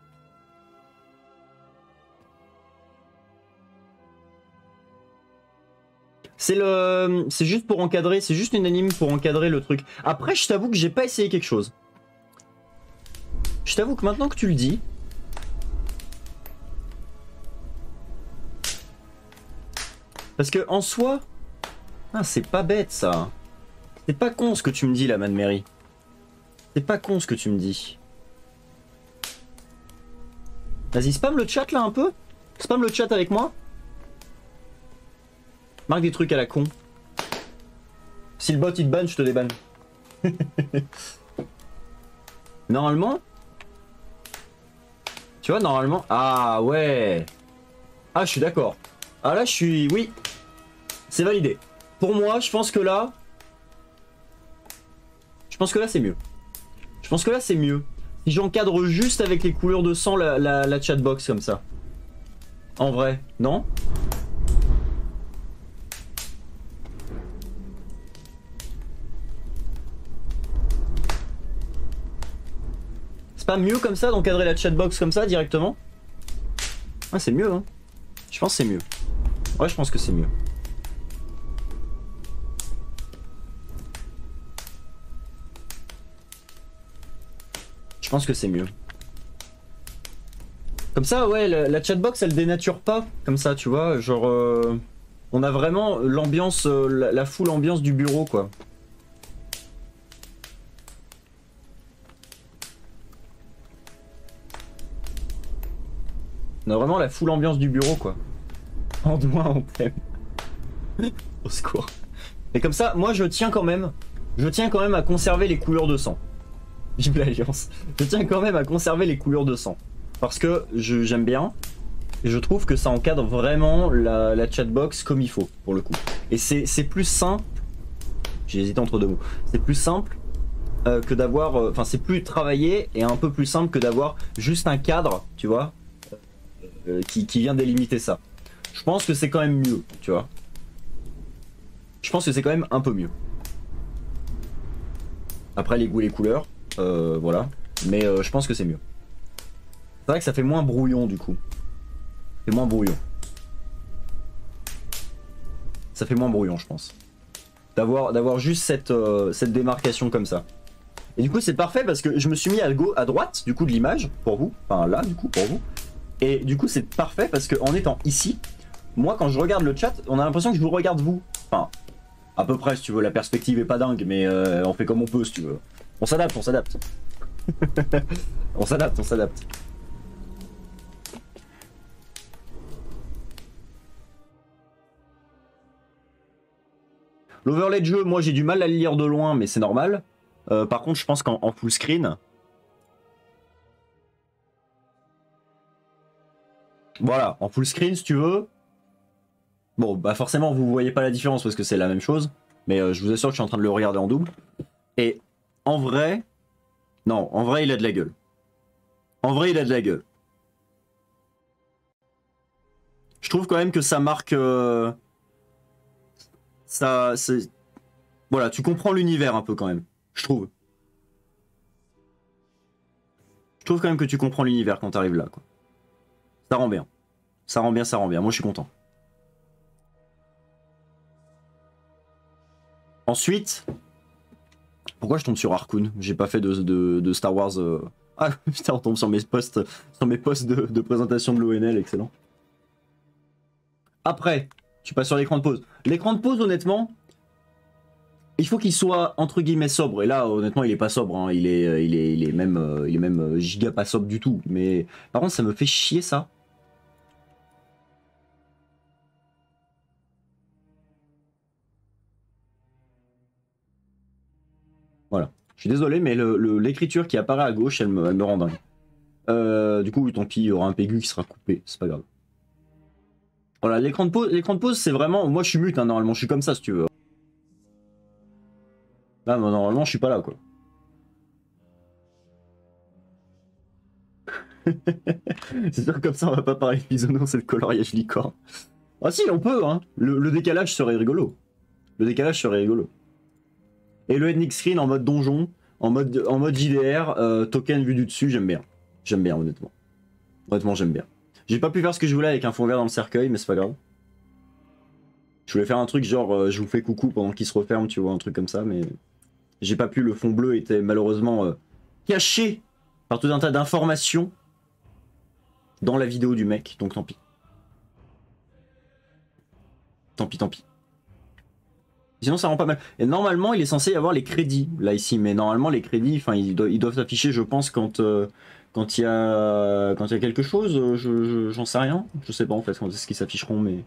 C'est le... C'est juste pour encadrer, c'est juste une anime pour encadrer le truc. Après, je t'avoue que j'ai pas essayé quelque chose. Je t'avoue que maintenant que tu le dis... Parce que en soi... Ah, c'est pas bête, ça. C'est pas con ce que tu me dis, là, Mad-Mary. C'est pas con ce que tu me dis. Vas-y, spam le chat, là, un peu. Spam le chat avec moi. Marque des trucs à la con. Si le bot, il te banne, je te débanne. Normalement... Tu vois, normalement... Ah, ouais. Ah, je suis d'accord. Ah, là, je suis... Oui. C'est validé. Pour moi, je pense que là... Je pense que là, c'est mieux. Je pense que là, c'est mieux. Si j'encadre juste avec les couleurs de sang la, la, la chatbox comme ça. En vrai, non? C'est pas mieux comme ça d'encadrer la chatbox comme ça directement? Ah, c'est mieux, hein. Je pense que c'est mieux. Ouais, je pense que c'est mieux. Je pense que c'est mieux. Comme ça, ouais, la, la chatbox, elle dénature pas, comme ça, tu vois, genre... Euh, on a vraiment l'ambiance, euh, la, la full ambiance du bureau, quoi. On a vraiment la full ambiance du bureau, quoi. En doigt, on t'aime. Au secours. Et comme ça, moi, je tiens quand même... Je tiens quand même à conserver les couleurs de sang. Vive l'Alliance. Je tiens quand même à conserver les couleurs de sang. Parce que j'aime bien. Et je trouve que ça encadre vraiment la, la chatbox comme il faut, pour le coup. Et c'est plus simple. J'ai hésité entre deux mots. C'est plus simple euh, que d'avoir... Enfin, euh, c'est plus travaillé et un peu plus simple que d'avoir juste un cadre, tu vois, euh, qui, qui vient délimiter ça. Je pense que c'est quand même mieux, tu vois. Je pense que c'est quand même un peu mieux. Après, les goûts et les couleurs, euh, voilà. Mais euh, je pense que c'est mieux. C'est vrai que ça fait moins brouillon, du coup. Ça fait moins brouillon. Ça fait moins brouillon, je pense. D'avoir d'avoir juste cette, euh, cette démarcation comme ça. Et du coup, c'est parfait parce que je me suis mis à, go à droite, du coup, de l'image, pour vous. Enfin, là, du coup, pour vous. Et du coup, c'est parfait parce qu'en étant ici, moi, quand je regarde le chat, on a l'impression que je vous regarde vous. Enfin, à peu près, si tu veux. La perspective est pas dingue, mais euh, on fait comme on peut, si tu veux. On s'adapte, on s'adapte. On s'adapte, on s'adapte. L'overlay de jeu, moi j'ai du mal à le lire de loin, mais c'est normal. Euh, par contre, je pense qu'en full screen... Voilà, en full screen, si tu veux... Bon, bah forcément, vous voyez pas la différence parce que c'est la même chose. Mais euh, je vous assure que je suis en train de le regarder en double. Et en vrai... Non, en vrai, il a de la gueule. En vrai, il a de la gueule. Je trouve quand même que ça marque... Euh... Ça... c'est... Voilà, tu comprends l'univers un peu quand même. Je trouve. Je trouve quand même que tu comprends l'univers quand t'arrives là, quoi. Ça rend bien. Ça rend bien, ça rend bien. Moi, je suis content. Ensuite... Pourquoi je tombe sur Harkoon? J'ai pas fait de, de, de Star Wars... Euh... Ah putain, on tombe sur mes posts, sur mes posts de, de présentation de l'O N L, excellent. Après, tu passes sur l'écran de pause. L'écran de pause, honnêtement... Il faut qu'il soit entre guillemets sobre. Et là, honnêtement, il est pas sobre. Hein. Il, est, il, est, il est même, il est même giga pas sobre du tout. Mais par contre, ça me fait chier ça. Voilà. Je suis désolé, mais l'écriture qui apparaît à gauche, elle me, elle me rend dingue. Euh, du coup, tant pis, il y aura un Pégu qui sera coupé, c'est pas grave. Voilà, l'écran de pause, l'écran de pause, c'est vraiment... Moi, je suis mute, hein, normalement, je suis comme ça, si tu veux. Là, normalement, je suis pas là, quoi. C'est sûr que comme ça, on va pas parler de bisounours et de coloriage licorne. Ah si, on peut, hein. Le, le décalage serait rigolo. Le décalage serait rigolo. Et le ethnic screen en mode donjon, en mode, en mode J D R, euh, token vu du dessus, j'aime bien. J'aime bien, honnêtement. Honnêtement, j'aime bien. J'ai pas pu faire ce que je voulais avec un fond vert dans le cercueil, mais c'est pas grave. Je voulais faire un truc genre, euh, je vous fais coucou pendant qu'il se referme, tu vois, un truc comme ça, mais... J'ai pas pu, le fond bleu était malheureusement euh, caché par tout un tas d'informations dans la vidéo du mec, donc tant pis. Tant pis, tant pis. Sinon ça rend pas mal. Et normalement il est censé y avoir les crédits là ici, mais normalement les crédits, enfin ils, do ils doivent s'afficher je pense quand euh, quand il y a quand il y a quelque chose, je j'en sais rien, je sais pas en fait quand est-ce qu'ils s'afficheront, mais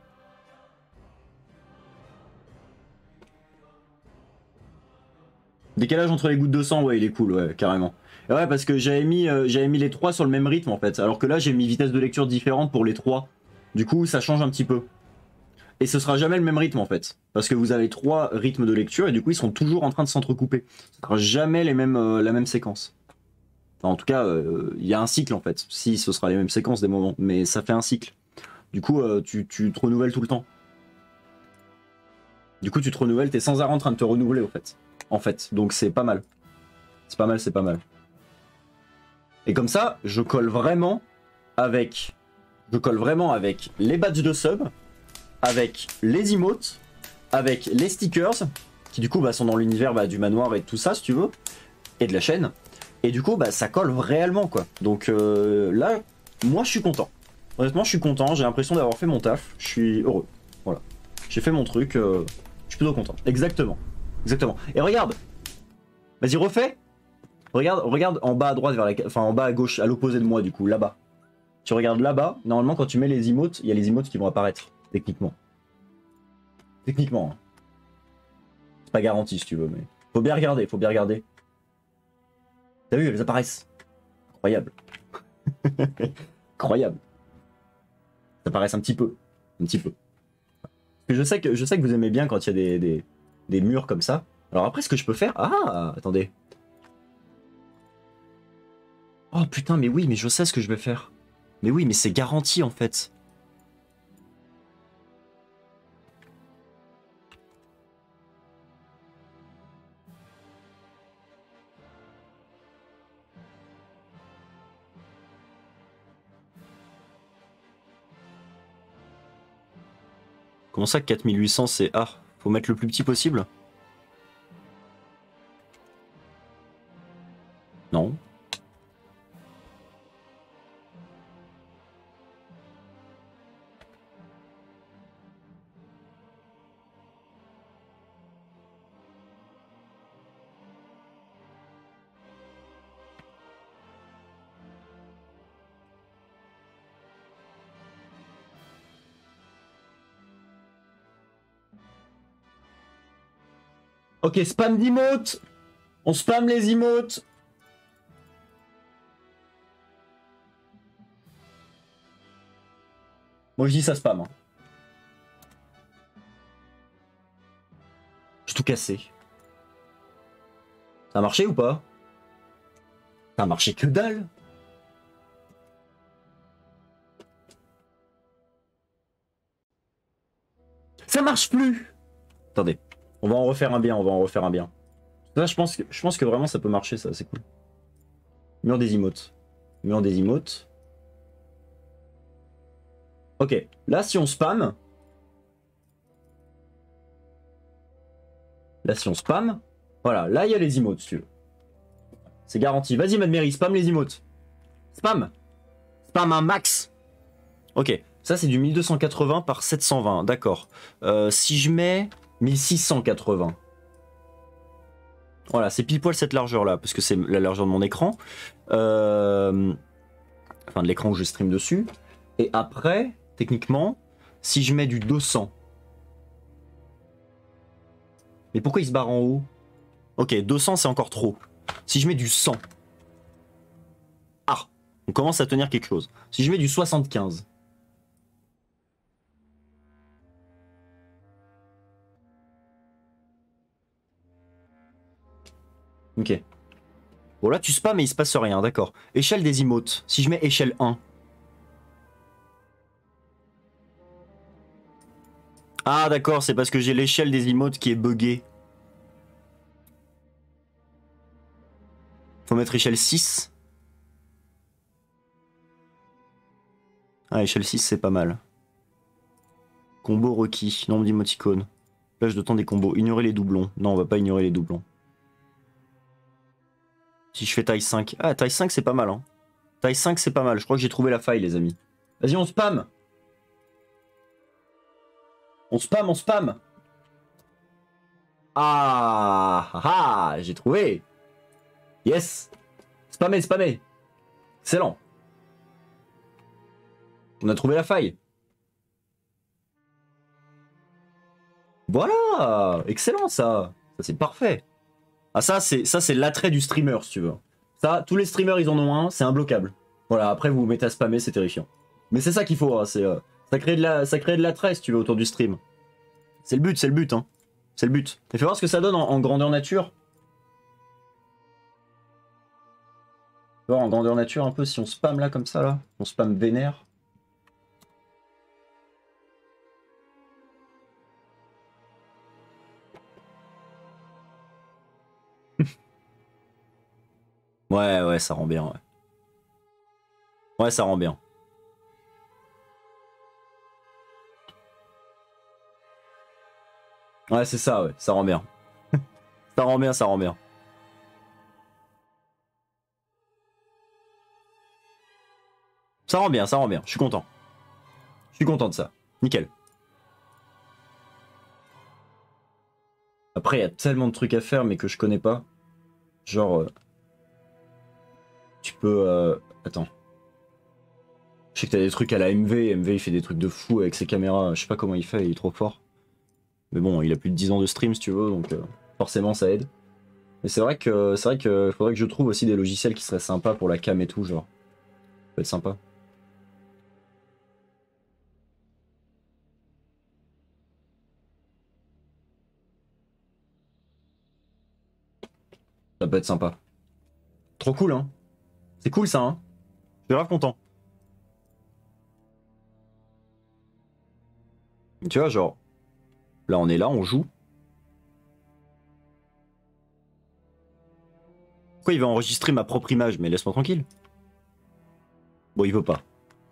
décalage entre les gouttes de sang, ouais il est cool, ouais carrément. Et ouais parce que j'avais mis euh, j'avais mis les trois sur le même rythme en fait, alors que là j'ai mis vitesse de lecture différente pour les trois. Du coup ça change un petit peu. Et ce sera jamais le même rythme en fait, parce que vous avez trois rythmes de lecture et du coup ils seront toujours en train de s'entrecouper. Ce sera jamais les mêmes, euh, la même séquence. Enfin, en tout cas, il euh, y a un cycle en fait. Si ce sera les mêmes séquences des moments, mais ça fait un cycle. Du coup, euh, tu, tu te renouvelles tout le temps. Du coup, tu te renouvelles, t'es sans arrêt en train de te renouveler au fait. En fait, donc c'est pas mal. C'est pas mal, c'est pas mal. Et comme ça, je colle vraiment avec, je colle vraiment avec les badges de sub, avec les emotes, avec les stickers, qui du coup bah, sont dans l'univers bah, du manoir et tout ça si tu veux, et de la chaîne. Et du coup bah, ça colle réellement quoi. Donc euh, là, moi je suis content. Honnêtement je suis content, j'ai l'impression d'avoir fait mon taf, je suis heureux. Voilà. J'ai fait mon truc, euh, je suis plutôt content. Exactement. Exactement. Et regarde, vas-y refais. Regarde, regarde en bas à droite, vers la... enfin en bas à gauche, à l'opposé de moi du coup, là-bas. Tu regardes là-bas, normalement quand tu mets les emotes, il y a les emotes qui vont apparaître. Techniquement. Techniquement. Hein. C'est pas garanti si tu veux, mais... Faut bien regarder, faut bien regarder. T'as vu, elles apparaissent. Incroyable. Incroyable. Ça apparaissent un petit peu. Un petit peu. Je sais que, je sais que vous aimez bien quand il y a des, des, des murs comme ça. Alors après, ce que je peux faire... Ah, attendez. Oh putain, mais oui, mais je sais ce que je vais faire. Mais oui, mais c'est garanti en fait. Comment ça, quatre mille huit cents, c'est... Ah, faut mettre le plus petit possible? Non. Ok, spam d'emotes. On spam les emotes. Moi je dis ça spam. Hein. J'ai tout cassé. Ça a marché ou pas? Ça a marché que dalle. Ça marche plus. Attendez. On va en refaire un bien, on va en refaire un bien. Là, je pense que, je pense que vraiment ça peut marcher, ça, c'est cool. Mur des emotes. Mur des emotes. Ok, là, si on spam... Là, si on spam... Voilà, là, il y a les emotes, si tu veux. C'est garanti. Vas-y, Madmery, spam les emotes. Spam. Spam un max. Ok, ça, c'est du mille deux cent quatre-vingts par sept cent vingt, d'accord. Euh, si je mets... mille six cent quatre-vingts. Voilà, c'est pile poil cette largeur-là, parce que c'est la largeur de mon écran. Euh... Enfin, de l'écran où je stream dessus. Et après, techniquement, si je mets du deux cents... Mais pourquoi il se barre en haut? Ok, deux cents c'est encore trop. Si je mets du cent. Ah, on commence à tenir quelque chose. Si je mets du soixante-quinze. Ok. Bon là tu spams mais il se passe rien, d'accord. Échelle des emotes. Si je mets échelle un. Ah d'accord, c'est parce que j'ai l'échelle des emotes qui est buggée. Faut mettre échelle six. Ah, échelle six c'est pas mal. Combo requis, nombre d'émoticônes. Plage de temps des combos. Ignorer les doublons. Non, on va pas ignorer les doublons. Si je fais taille cinq. Ah, taille cinq c'est pas mal hein. Taille cinq c'est pas mal. Je crois que j'ai trouvé la faille les amis. Vas-y on spam. On spam, on spam. Ah, ah, ah j'ai trouvé. Yes. Spammer, spammer. Excellent. On a trouvé la faille. Voilà. Excellent ça. Ça c'est parfait. Ah ça c'est ça c'est l'attrait du streamer si tu veux. Ça, tous les streamers ils en ont un, c'est imbloquable. Voilà, après vous vous mettez à spammer, c'est terrifiant. Mais c'est ça qu'il faut, hein, c'est, euh, ça crée de la, ça crée de l'attrait si tu veux autour du stream. C'est le but, c'est le but, hein. C'est le but. Et fais voir ce que ça donne en, en grandeur nature. Voir en grandeur nature un peu si on spam là comme ça là, on spam vénère. Ouais, ouais, ça rend bien, ouais. Ouais, ça rend bien. Ouais, c'est ça, ouais, ça rend bien. Ça rend bien, ça rend bien. Ça rend bien, ça rend bien, je suis content. Je suis content de ça. Nickel. Après, il y a tellement de trucs à faire, mais que je connais pas. Genre... Euh, tu peux... Euh, attends. Je sais que t'as des trucs à la M V, M V il fait des trucs de fou avec ses caméras, je sais pas comment il fait, il est trop fort. Mais bon, il a plus de dix ans de stream si tu veux, donc euh, forcément ça aide. Mais c'est vrai que c'est vrai que faudrait que je trouve aussi des logiciels qui seraient sympas pour la cam et tout, genre. Ça peut être sympa. Ça peut être sympa. Trop cool, hein. C'est cool ça, hein. Je suis grave content. Tu vois, genre, là on est là, on joue. Pourquoi il va enregistrer ma propre image? Mais laisse-moi tranquille. Bon, il veut pas.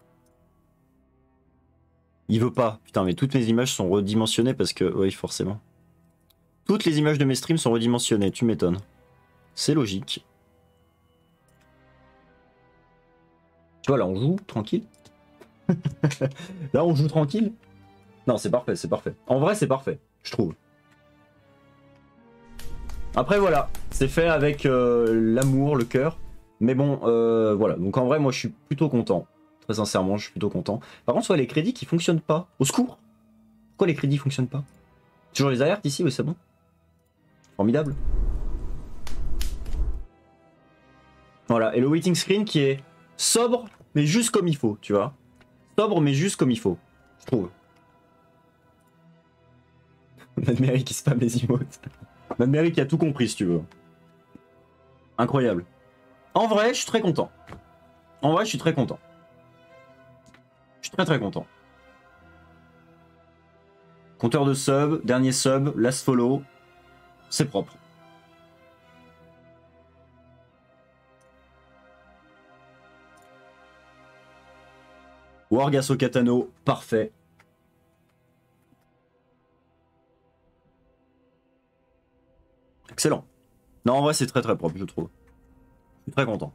Il veut pas. Putain, mais toutes mes images sont redimensionnées parce que... Oui, forcément. Toutes les images de mes streams sont redimensionnées, tu m'étonnes. C'est logique. Tu vois, là on joue, tranquille. Là on joue tranquille. Non, c'est parfait, c'est parfait. En vrai, c'est parfait, je trouve. Après, voilà, c'est fait avec euh, l'amour, le cœur. Mais bon, euh, voilà. Donc en vrai, moi, je suis plutôt content. Très sincèrement, je suis plutôt content. Par contre, soit les crédits qui fonctionnent pas. Au secours. Pourquoi les crédits fonctionnent pas? Toujours les alertes ici, oui, c'est bon. Formidable. Voilà, et le waiting screen qui est sobre, mais juste comme il faut, tu vois. Sobre, mais juste comme il faut, je trouve. Madmeri qui spam les emotes. Madmeri qui a tout compris, si tu veux. Incroyable. En vrai, je suis très content. En vrai, je suis très content. Je suis très très content. Compteur de sub, dernier sub, last follow. C'est propre. Wargaso Katano, parfait. Excellent. Non, en vrai, c'est très très propre, je trouve. Je suis très content.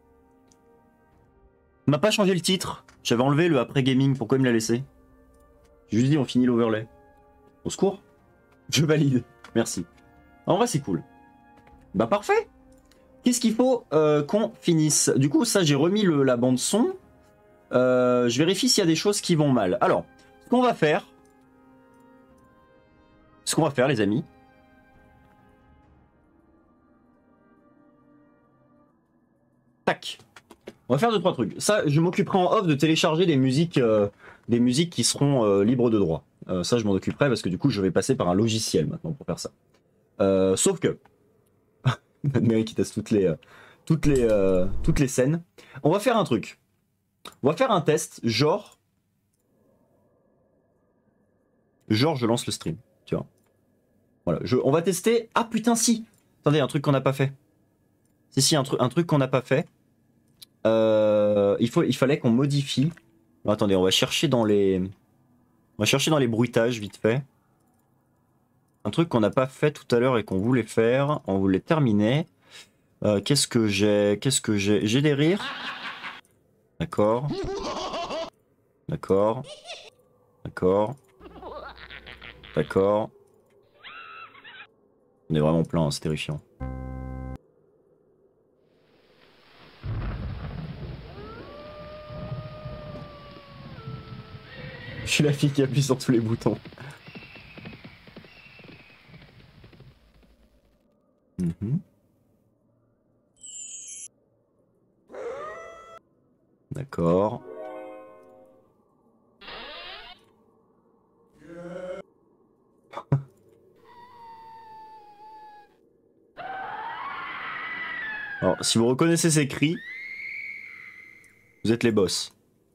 Il m'a pas changé le titre. J'avais enlevé le après gaming. Pourquoi il me l'a laissé? J'ai juste dit on finit l'overlay. Au secours. Je valide. Merci. En vrai, c'est cool. Bah parfait. Qu'est-ce qu'il faut euh, qu'on finisse? Du coup, ça, j'ai remis le, la bande son. Euh, je vérifie s'il y a des choses qui vont mal. Alors, ce qu'on va faire... Ce qu'on va faire, les amis... Tac. On va faire deux trois trucs. Ça, je m'occuperai en off de télécharger des musiques, euh, des musiques qui seront euh, libres de droit. Euh, ça, je m'en occuperai parce que du coup, je vais passer par un logiciel maintenant pour faire ça. Euh, sauf que, Mary qui teste toutes les, euh, toutes les, euh, toutes les scènes. On va faire un truc. On va faire un test, genre, genre, je lance le stream, tu vois. Voilà, je, on va tester. Ah putain, si. Attendez, un truc qu'on n'a pas fait. Si si, un truc, un truc qu'on n'a pas fait. Euh, il faut, il fallait qu'on modifie. Bon, attendez, on va chercher dans les, on va chercher dans les bruitages vite fait. Un truc qu'on n'a pas fait tout à l'heure et qu'on voulait faire, on voulait terminer. Euh, Qu'est-ce que j'ai Qu'est-ce que j'ai J'ai des rires. D'accord. D'accord. D'accord. D'accord. On est vraiment plein, hein, c'est terrifiant. Je suis la fille qui appuie sur tous les boutons. Mmh. D'accord. Alors, si vous reconnaissez ces cris, vous êtes les boss.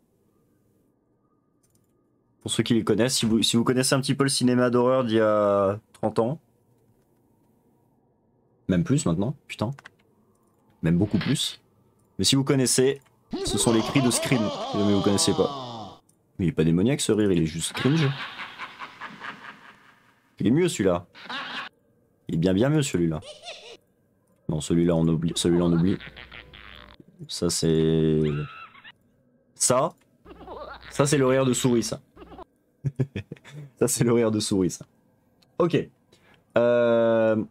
Pour ceux qui les connaissent, si vous, si vous connaissez un petit peu le cinéma d'horreur d'il y a trente ans, même plus maintenant, putain, même beaucoup plus. Mais si vous connaissez, ce sont les cris de Scream, si jamais vous connaissez pas. Mais il est pas démoniaque ce rire, il est juste cringe. Il est mieux celui-là. Il est bien bien mieux celui-là. Non, celui-là on oublie, celui-là on oublie. Ça c'est... Ça, ça c'est le rire de souris ça. Ça c'est le rire de souris ça. Ok. Euh...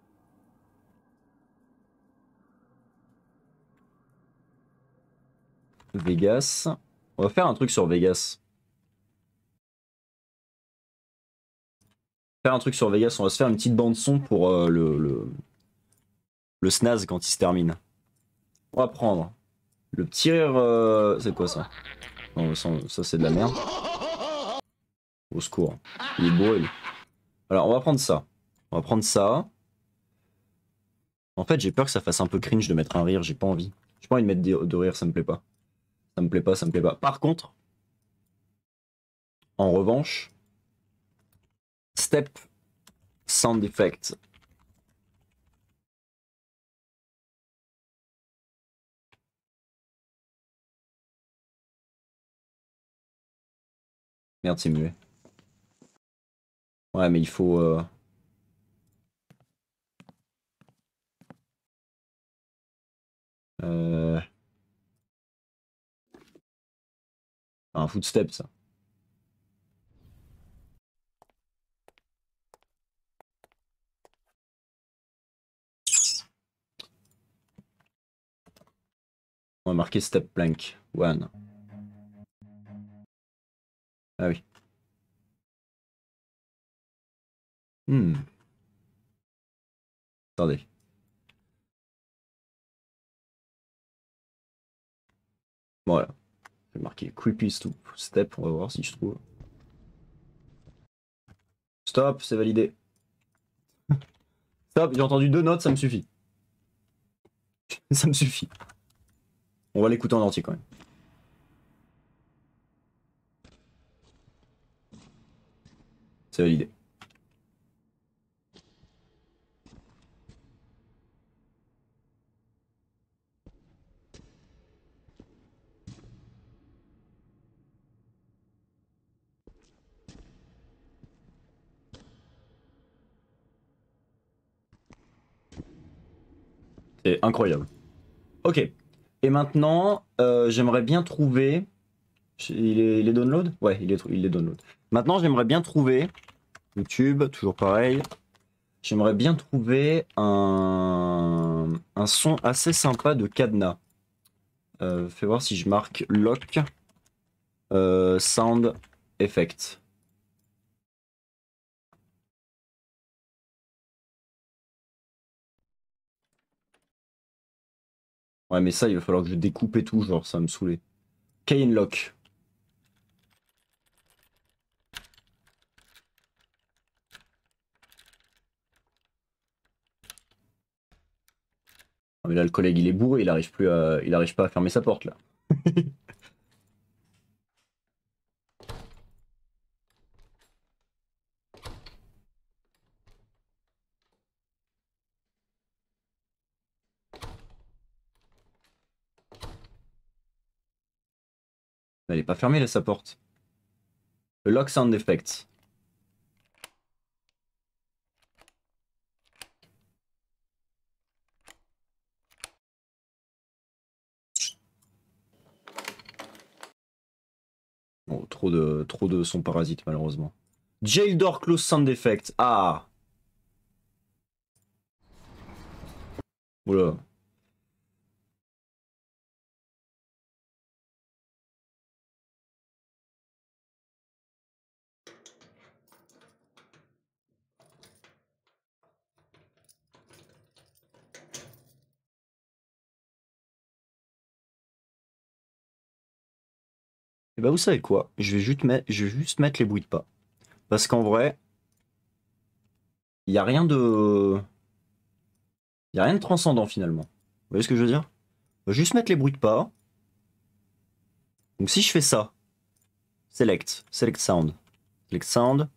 Vegas. On va faire un truc sur Vegas. Faire un truc sur Vegas, on va se faire une petite bande son pour euh, le, le le snaz quand il se termine. On va prendre le petit rire. Euh... C'est quoi ça? Non, ça, ça c'est de la merde. Au secours. Il est bourré lui. Alors on va prendre ça. On va prendre ça. En fait j'ai peur que ça fasse un peu cringe de mettre un rire, j'ai pas envie. J'ai pas envie de mettre de, de rire, ça me plaît pas. Ça me plaît pas, ça me plaît pas. Par contre, en revanche, step sound effect. Merde, c'est muet. Ouais, mais il faut... Euh... Euh... Un footstep, ça. On va marquer step plank. One. Ah oui. Hmm. Attendez. Voilà. Je vais marquer creepy step, on va voir si je trouve. Stop, c'est validé. Stop, j'ai entendu deux notes, ça me suffit. Ça me suffit. On va l'écouter en entier quand même. C'est validé. C'est incroyable. Ok. Et maintenant, euh, j'aimerais bien trouver... Il est, il est download? Ouais, il est, il est download. Maintenant, j'aimerais bien trouver... YouTube, toujours pareil. J'aimerais bien trouver un... un son assez sympa de cadenas. Euh, fais voir si je marque lock euh, sound effect. Ouais, mais ça, il va falloir que je découpe et tout, genre, ça va me saouler. Kane Lock. Ah, mais là, le collègue, il est bourré, il arrive plus à, il arrive pas à fermer sa porte, là. Elle est pas fermée, là, sa porte. Le lock sound effect. Bon, trop de, trop de son parasite, malheureusement. Jail door close sound effect. Ah! Oula. Et bah, vous savez quoi? Je vais juste mettre, je vais juste mettre les bruits de pas. Parce qu'en vrai, il y a rien de. Il y a rien de transcendant, finalement. Vous voyez ce que je veux dire? On va juste mettre les bruits de pas. Donc, si je fais ça, select, select sound, select sound.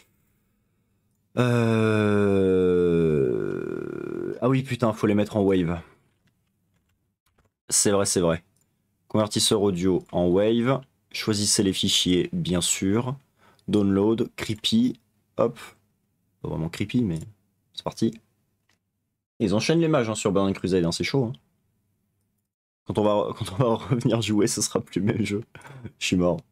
Euh... Ah oui, putain, faut les mettre en wave. C'est vrai, c'est vrai. Convertisseur audio en wave. Choisissez les fichiers, bien sûr. Download, creepy. Hop. Pas vraiment creepy, mais c'est parti. Ils enchaînent les mages hein, sur Burning Crusade, hein, c'est chaud. Hein. Quand, on va, quand on va revenir jouer, ce sera plus le même jeu. Je suis mort.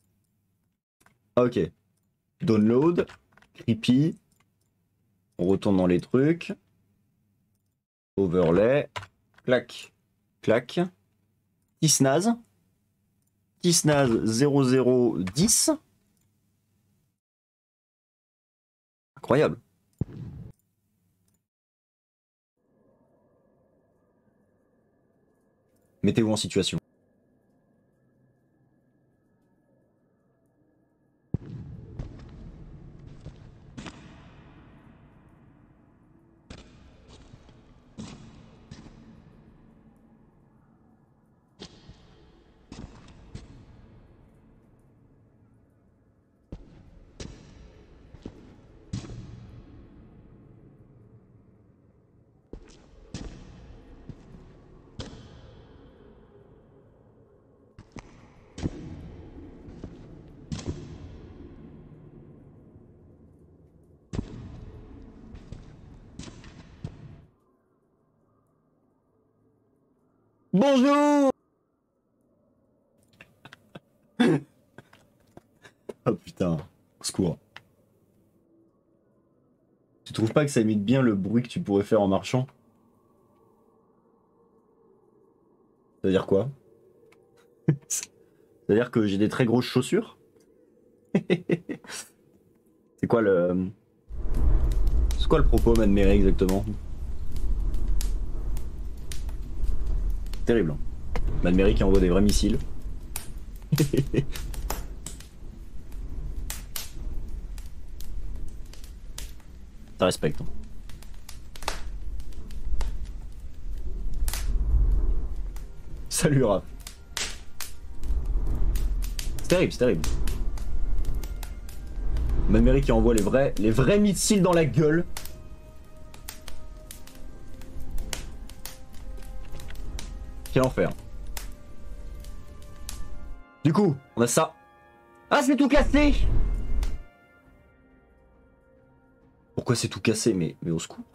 Ok. Download, creepy. On retourne dans les trucs. Overlay. Clac. Clac. Tisnaz. Tisnaz zéro zéro dix. Incroyable. Mettez-vous en situation. Bonjour. Oh putain, au secours. Tu trouves pas que ça imite bien le bruit que tu pourrais faire en marchant? C'est-à-dire quoi? C'est-à-dire que j'ai des très grosses chaussures? C'est quoi le... C'est quoi le propos, Mad Mary, exactement? Terrible. Hein. Mad Mary qui envoie des vrais missiles. Ça respecte. Hein. Salut Raph. C'est terrible, c'est terrible. Mad Mary qui envoie les vrais, les vrais missiles dans la gueule. Quel enfer. Du coup, on a ça. Ah, c'est tout cassé! Pourquoi c'est tout cassé? Mais, mais au secours.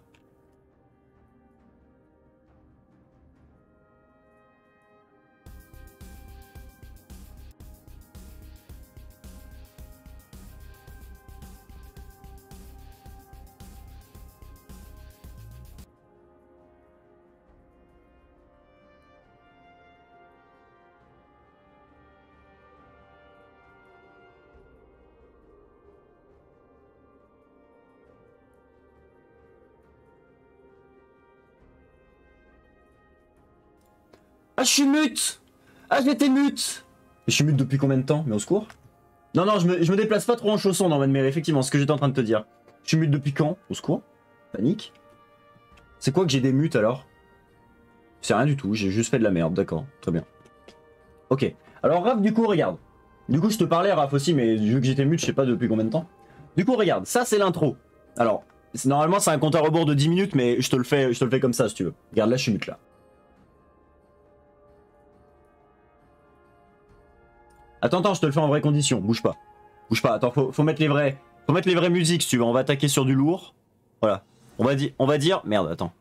Ah, je suis mute. Ah, j'étais mute. Je suis mute depuis combien de temps? Mais au secours. Non, non, je me, je me déplace pas trop en chaussons dans Madmere, effectivement, ce que j'étais en train de te dire. Je suis mute depuis quand? Au secours. Panique. C'est quoi que j'ai des mutes alors? C'est rien du tout, j'ai juste fait de la merde, d'accord, très bien. Ok, alors Raph, du coup, regarde. Du coup, je te parlais, Raph, aussi, mais vu que j'étais mute, je sais pas depuis combien de temps. Du coup, regarde, ça c'est l'intro. Alors, normalement, c'est un compte à rebours de dix minutes, mais je te le fais, je te le fais comme ça, si tu veux. Regarde, là, je suis mute, là. Attends, attends, je te le fais en vraies conditions, bouge pas. Bouge pas, attends, faut, faut mettre les vrais... Faut mettre les vraies musiques, si tu veux, on va attaquer sur du lourd. Voilà. On va, dire, on va dire... Merde, attends.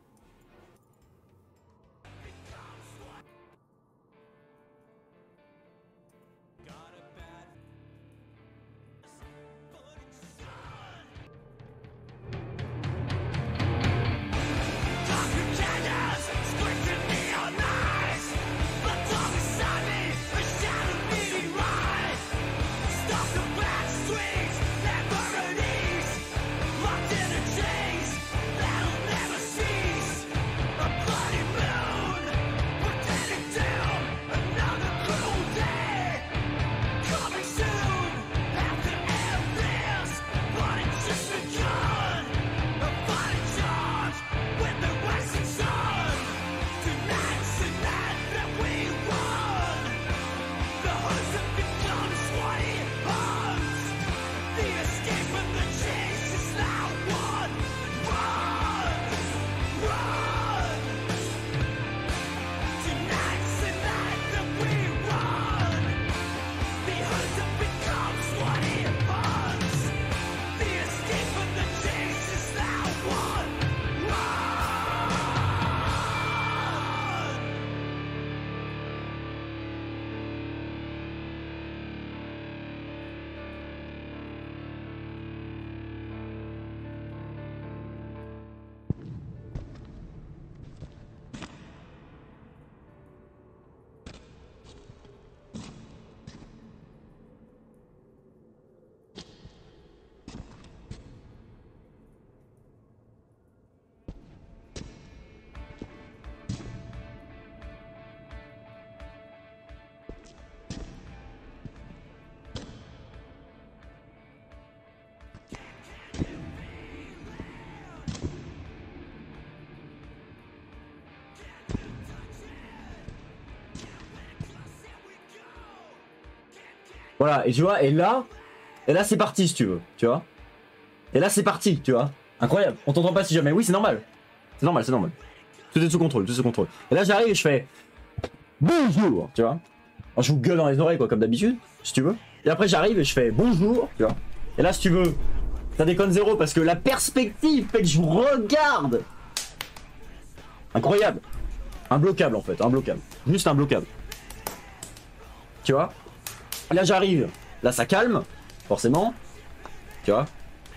Voilà, et tu vois, et là, et là c'est parti si tu veux, tu vois. Et là c'est parti, tu vois. Incroyable, on t'entend pas si jamais. Oui, c'est normal. C'est normal, c'est normal. Tout est sous contrôle, tout est sous contrôle. Et là j'arrive et je fais bonjour, tu vois. Alors, je vous gueule dans les oreilles, quoi, comme d'habitude, si tu veux. Et après j'arrive et je fais bonjour, tu vois. Et là, si tu veux, ça déconne zéro parce que la perspective fait que je vous regarde. Incroyable. Imbloquable en fait, imbloquable. Juste imbloquable. Tu vois. Là j'arrive, là ça calme, forcément, tu vois.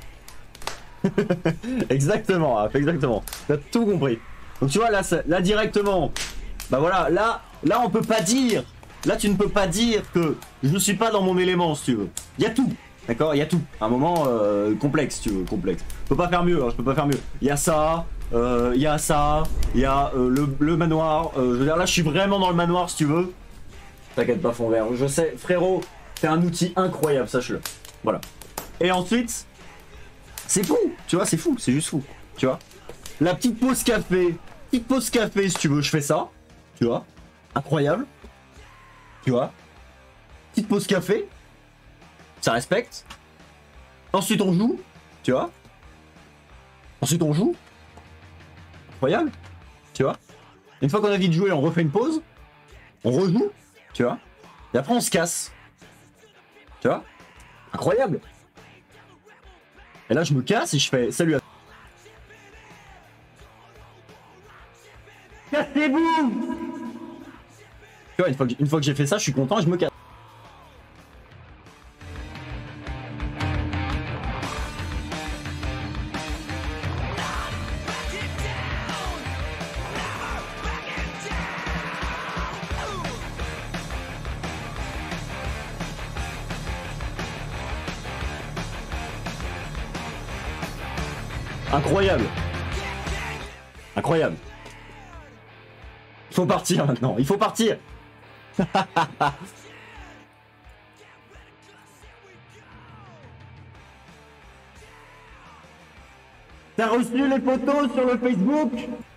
Exactement, Raph, exactement, t'as tout compris. Donc tu vois, là, là directement, bah voilà, là, là on peut pas dire, là tu ne peux pas dire que je ne suis pas dans mon élément, si tu veux. Il y a tout, d'accord, il y a tout. Un moment euh, complexe, si tu veux, complexe. Je peux pas faire mieux, hein, je peux pas faire mieux. Il y a ça, il euh, y a ça, il y a euh, le, le manoir, euh, je veux dire, là je suis vraiment dans le manoir, si tu veux. T'inquiète pas, fond vert. Je sais, frérot, c'est un outil incroyable, sache-le. Voilà. Et ensuite, c'est fou, tu vois, c'est fou, c'est juste fou, tu vois. La petite pause café, petite pause café, si tu veux, je fais ça, tu vois. Incroyable, tu vois. Petite pause café, ça respecte. Ensuite, on joue, tu vois. Ensuite, on joue. Incroyable, tu vois. Une fois qu'on a vite joué, on refait une pause. On rejoue. Tu vois. Et après on se casse. Tu vois. Incroyable. Et là je me casse et je fais salut à... Cassez-vous. Tu vois, une fois que, une fois que j'ai fait ça, je suis content et je me casse. Incroyable. Incroyable. Faut partir maintenant, il faut partir. T'as reçu les photos sur le Facebook?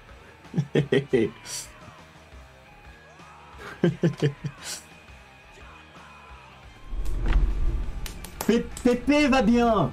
Pépé va bien.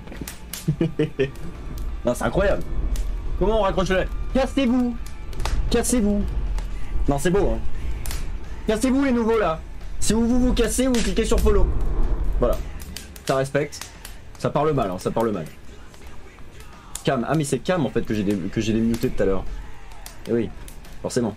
Non, c'est incroyable. Comment on raccroche le... Cassez-vous. Cassez-vous. Non, c'est beau, hein. Cassez-vous les nouveaux, là. Si vous vous, vous cassez, vous cliquez sur follow. Voilà. Ça respecte. Ça parle mal, hein, ça parle mal. Cam. Ah, mais c'est Cam, en fait, que j'ai dé... que j'ai démuté tout à l'heure. Eh oui, forcément.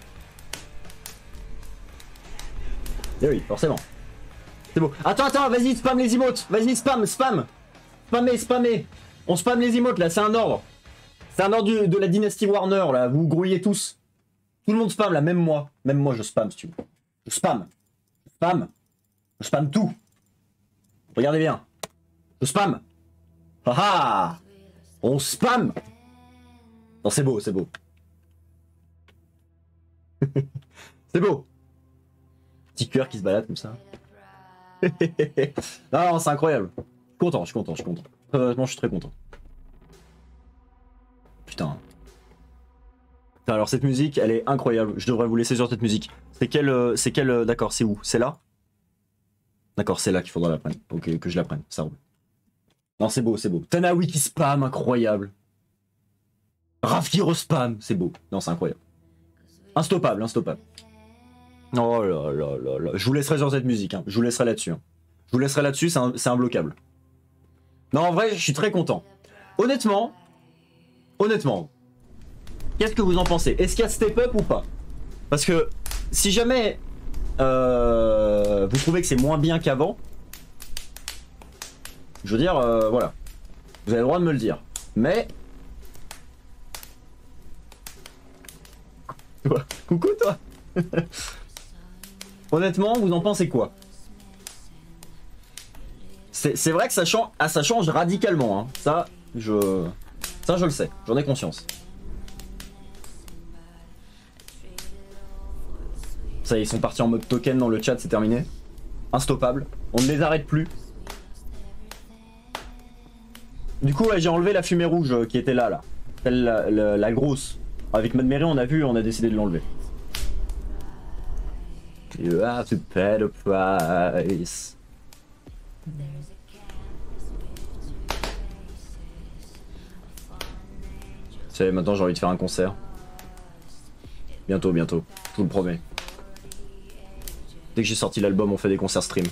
Eh oui, forcément. C'est beau. Attends, attends, vas-y, spam les emotes. Vas-y, spam, spam. Spammez, spammez. On spam les emotes, là, c'est un ordre. C'est un ordre du, de la dynastie Warner, là. Vous grouillez tous. Tout le monde spam, là, même moi. Même moi, je spam, si tu veux. Je spam. Je spam. Je spam tout. Regardez bien. Je spam. Ah ah. On spam. Non, c'est beau, c'est beau. C'est beau. Petit cœur qui se balade comme ça. Non, non c'est incroyable. Je suis content, je suis content, je suis content. Honnêtement, je suis très content. Putain. Putain, alors cette musique, elle est incroyable. Je devrais vous laisser sur cette musique. C'est quelle... Euh, c'est quelle... Euh, D'accord, c'est où? C'est là? D'accord, c'est là qu'il faudra la prendre. Ok, que je la prenne, ça roule. Non, c'est beau, c'est beau. Tanawi qui spam, incroyable. Raph qui respam, c'est beau. Non, c'est incroyable. Instoppable, instoppable. Oh là là là là. Je vous laisserai sur cette musique, hein. Je vous laisserai là-dessus. Hein. Je vous laisserai là-dessus, c'est un, imbloquable. Non, en vrai, je suis très content. Honnêtement, honnêtement, qu'est-ce que vous en pensez? Est-ce qu'il y a step up ou pas? Parce que si jamais euh, vous trouvez que c'est moins bien qu'avant, je veux dire, euh, voilà. Vous avez le droit de me le dire. Mais... Coucou toi. Honnêtement, vous en pensez quoi? C'est vrai que ça change, ah, ça change radicalement. Hein. Ça, je, ça, je le sais. J'en ai conscience. Ça, ils sont partis en mode token dans le chat, c'est terminé. Instoppable. On ne les arrête plus. Du coup, ouais, j'ai enlevé la fumée rouge qui était là, là. Celle, la, la, la grosse. Avec Mad Mary, on a vu, on a décidé de l'enlever. You have to pay the price. C'est maintenant j'ai envie de faire un concert. Bientôt, bientôt. Je vous le promets. Dès que j'ai sorti l'album, on fait des concerts stream.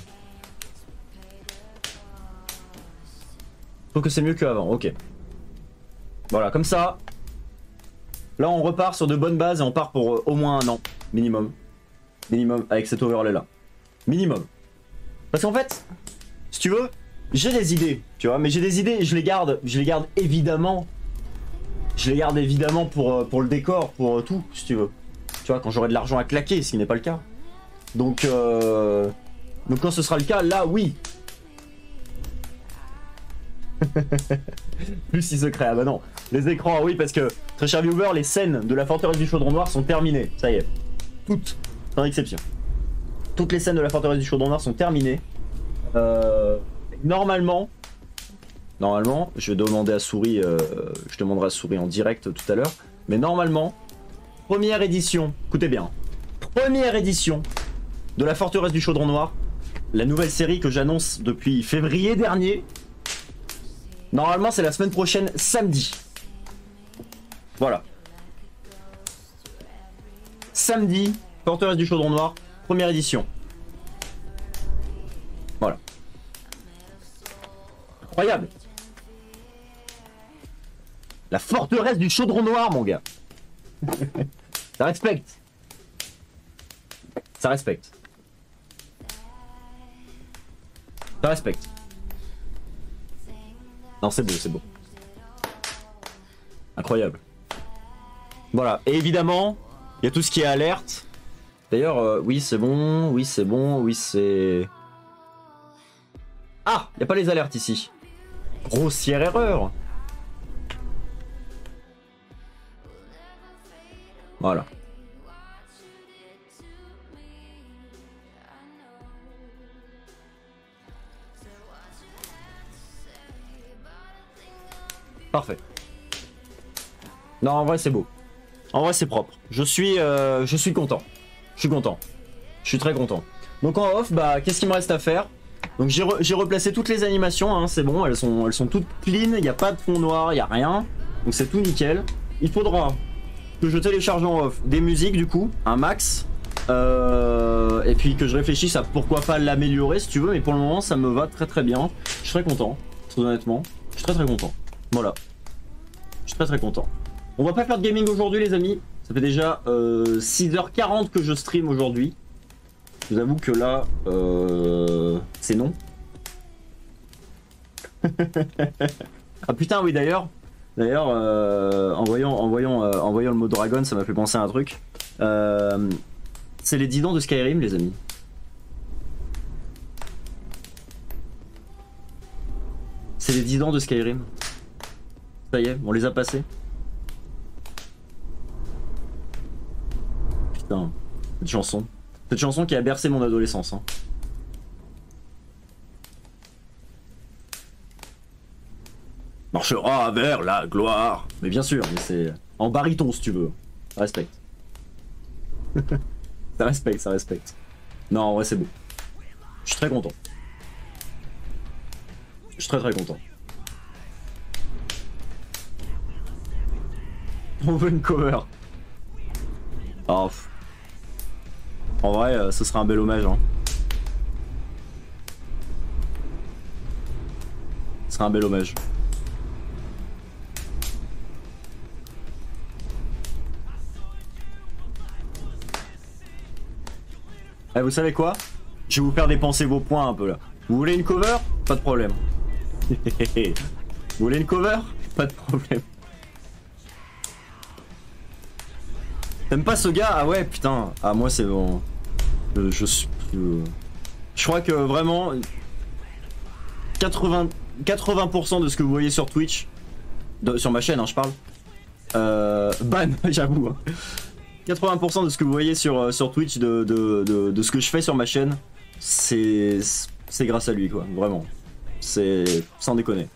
Je trouve que c'est mieux qu'avant, ok. Voilà, comme ça. Là, on repart sur de bonnes bases et on part pour euh, au moins un an, minimum. Minimum, avec cet overlay là. Minimum. Parce qu'en fait, si tu veux, j'ai des idées, tu vois, mais j'ai des idées et je les garde, je les garde évidemment. Je les garde évidemment pour, pour le décor, pour tout, si tu veux. Tu vois, quand j'aurai de l'argent à claquer, ce qui n'est pas le cas. Donc, euh... Donc quand ce sera le cas, là, oui. Plus si secret, ah bah non. Les écrans, oui, parce que, très cher viewer, les scènes de la forteresse du chaudron noir sont terminées. Ça y est. Toutes, sans exception. Toutes les scènes de la forteresse du chaudron noir sont terminées. Euh... Normalement... Normalement, je vais demander à Souris, euh, je demanderai à Souris en direct tout à l'heure. Mais normalement, première édition, écoutez bien, première édition de la forteresse du chaudron noir, la nouvelle série que j'annonce depuis février dernier. Normalement, c'est la semaine prochaine, samedi. Voilà. Samedi, forteresse du chaudron noir, première édition. Voilà. Incroyable. La forteresse du chaudron noir, mon gars. Ça respecte. Ça respecte. Ça respecte. Non, c'est beau, c'est beau. Incroyable. Voilà. Et évidemment, il y a tout ce qui est alerte. D'ailleurs, euh, oui, c'est bon. Oui, c'est bon. Oui, c'est... Ah, il n'y a pas les alertes ici. Grossière erreur. Voilà. Parfait. Non, en vrai, c'est beau. En vrai, c'est propre. Je suis, euh, je suis content. Je suis content. Je suis très content. Donc en off, bah, qu'est-ce qu'il me reste à faire? Donc j'ai re replacé toutes les animations, hein, c'est bon, elles sont, elles sont toutes clean, il n'y a pas de fond noir, il n'y a rien. Donc c'est tout nickel. Il faudra que je télécharge en off des musiques du coup, un max. Euh, et puis que je réfléchisse à pourquoi pas l'améliorer si tu veux, mais pour le moment ça me va très très bien. Je suis très content, très honnêtement. Je suis très très content. Voilà. Je suis très très content. On va pas faire de gaming aujourd'hui les amis. Ça fait déjà euh, six heures quarante que je stream aujourd'hui. Je vous avoue que là, euh, c'est non. Ah putain oui d'ailleurs. D'ailleurs, euh, en, voyant, en, voyant, euh, en voyant le mot dragon, ça m'a fait penser à un truc. Euh, c'est les dix ans de Skyrim les amis. C'est les dix ans de Skyrim. Ça y est, on les a passés. Putain, cette chanson. Cette chanson qui a bercé mon adolescence. Hein. Marchera vers la gloire. Mais bien sûr, mais c'est en baryton si tu veux. Ça respecte. Ça respecte, ça respecte. Non, en vrai c'est beau. Je suis très content. Je suis très très content. On veut une cover. Oh. En vrai, euh, ce serait un bel hommage. Hein. Ce serait un bel hommage. Eh, vous savez quoi? Je vais vous faire dépenser vos points un peu là. Vous voulez une cover? Pas de problème. Vous voulez une cover? Pas de problème. T'aimes pas ce gars? Ah ouais, putain. Ah, moi c'est bon. Je, je suis. Je, je crois que vraiment. quatre-vingts, quatre-vingts pour cent de ce que vous voyez sur Twitch. De, sur ma chaîne, hein, je parle. Euh, ban, j'avoue. Hein. quatre-vingts pour cent de ce que vous voyez sur, sur Twitch, de, de, de, de ce que je fais sur ma chaîne, c'est c'est grâce à lui, quoi. Vraiment. C'est sans déconner.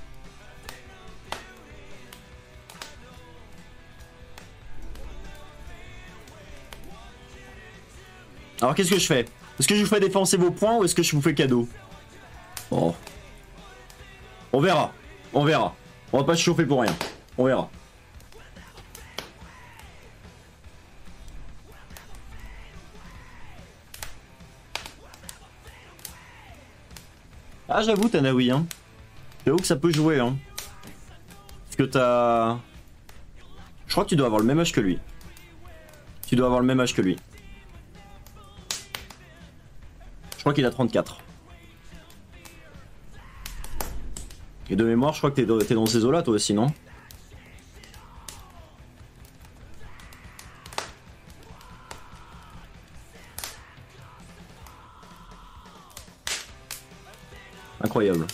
Alors qu'est-ce que je fais? Est-ce que je vous fais dépenser vos points ou est-ce que je vous fais cadeau? Oh. On verra. On verra. On va pas se chauffer pour rien. On verra. Ah j'avoue Tanawi hein. J'avoue que ça peut jouer hein. Parce que t'as... Je crois que tu dois avoir le même âge que lui. Tu dois avoir le même âge que lui. Je crois qu'il a trente-quatre. Et de mémoire, je crois que t'es dans, t'es dans ces eaux-là toi aussi, non? Incroyable.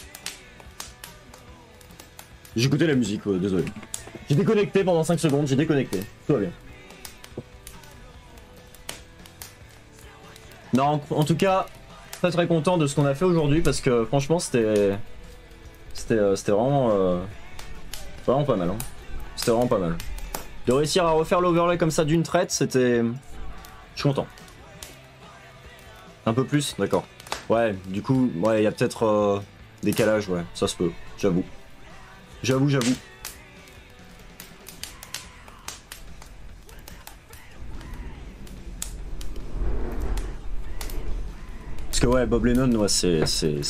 J'ai écouté la musique, ouais, désolé. J'ai déconnecté pendant cinq secondes, j'ai déconnecté. Tout va bien. Non, en tout cas, très très content de ce qu'on a fait aujourd'hui parce que franchement c'était... C'était euh, c'était vraiment... Euh... Vraiment pas mal. Hein. C'était vraiment pas mal. De réussir à refaire l'overlay comme ça d'une traite, c'était... Je suis content. Un peu plus, d'accord. Ouais, du coup, ouais, il y a peut-être euh, décalage, ouais, ça se peut, j'avoue. J'avoue, j'avoue. Parce que ouais, Bob Lennon, ouais, c'est... c'est...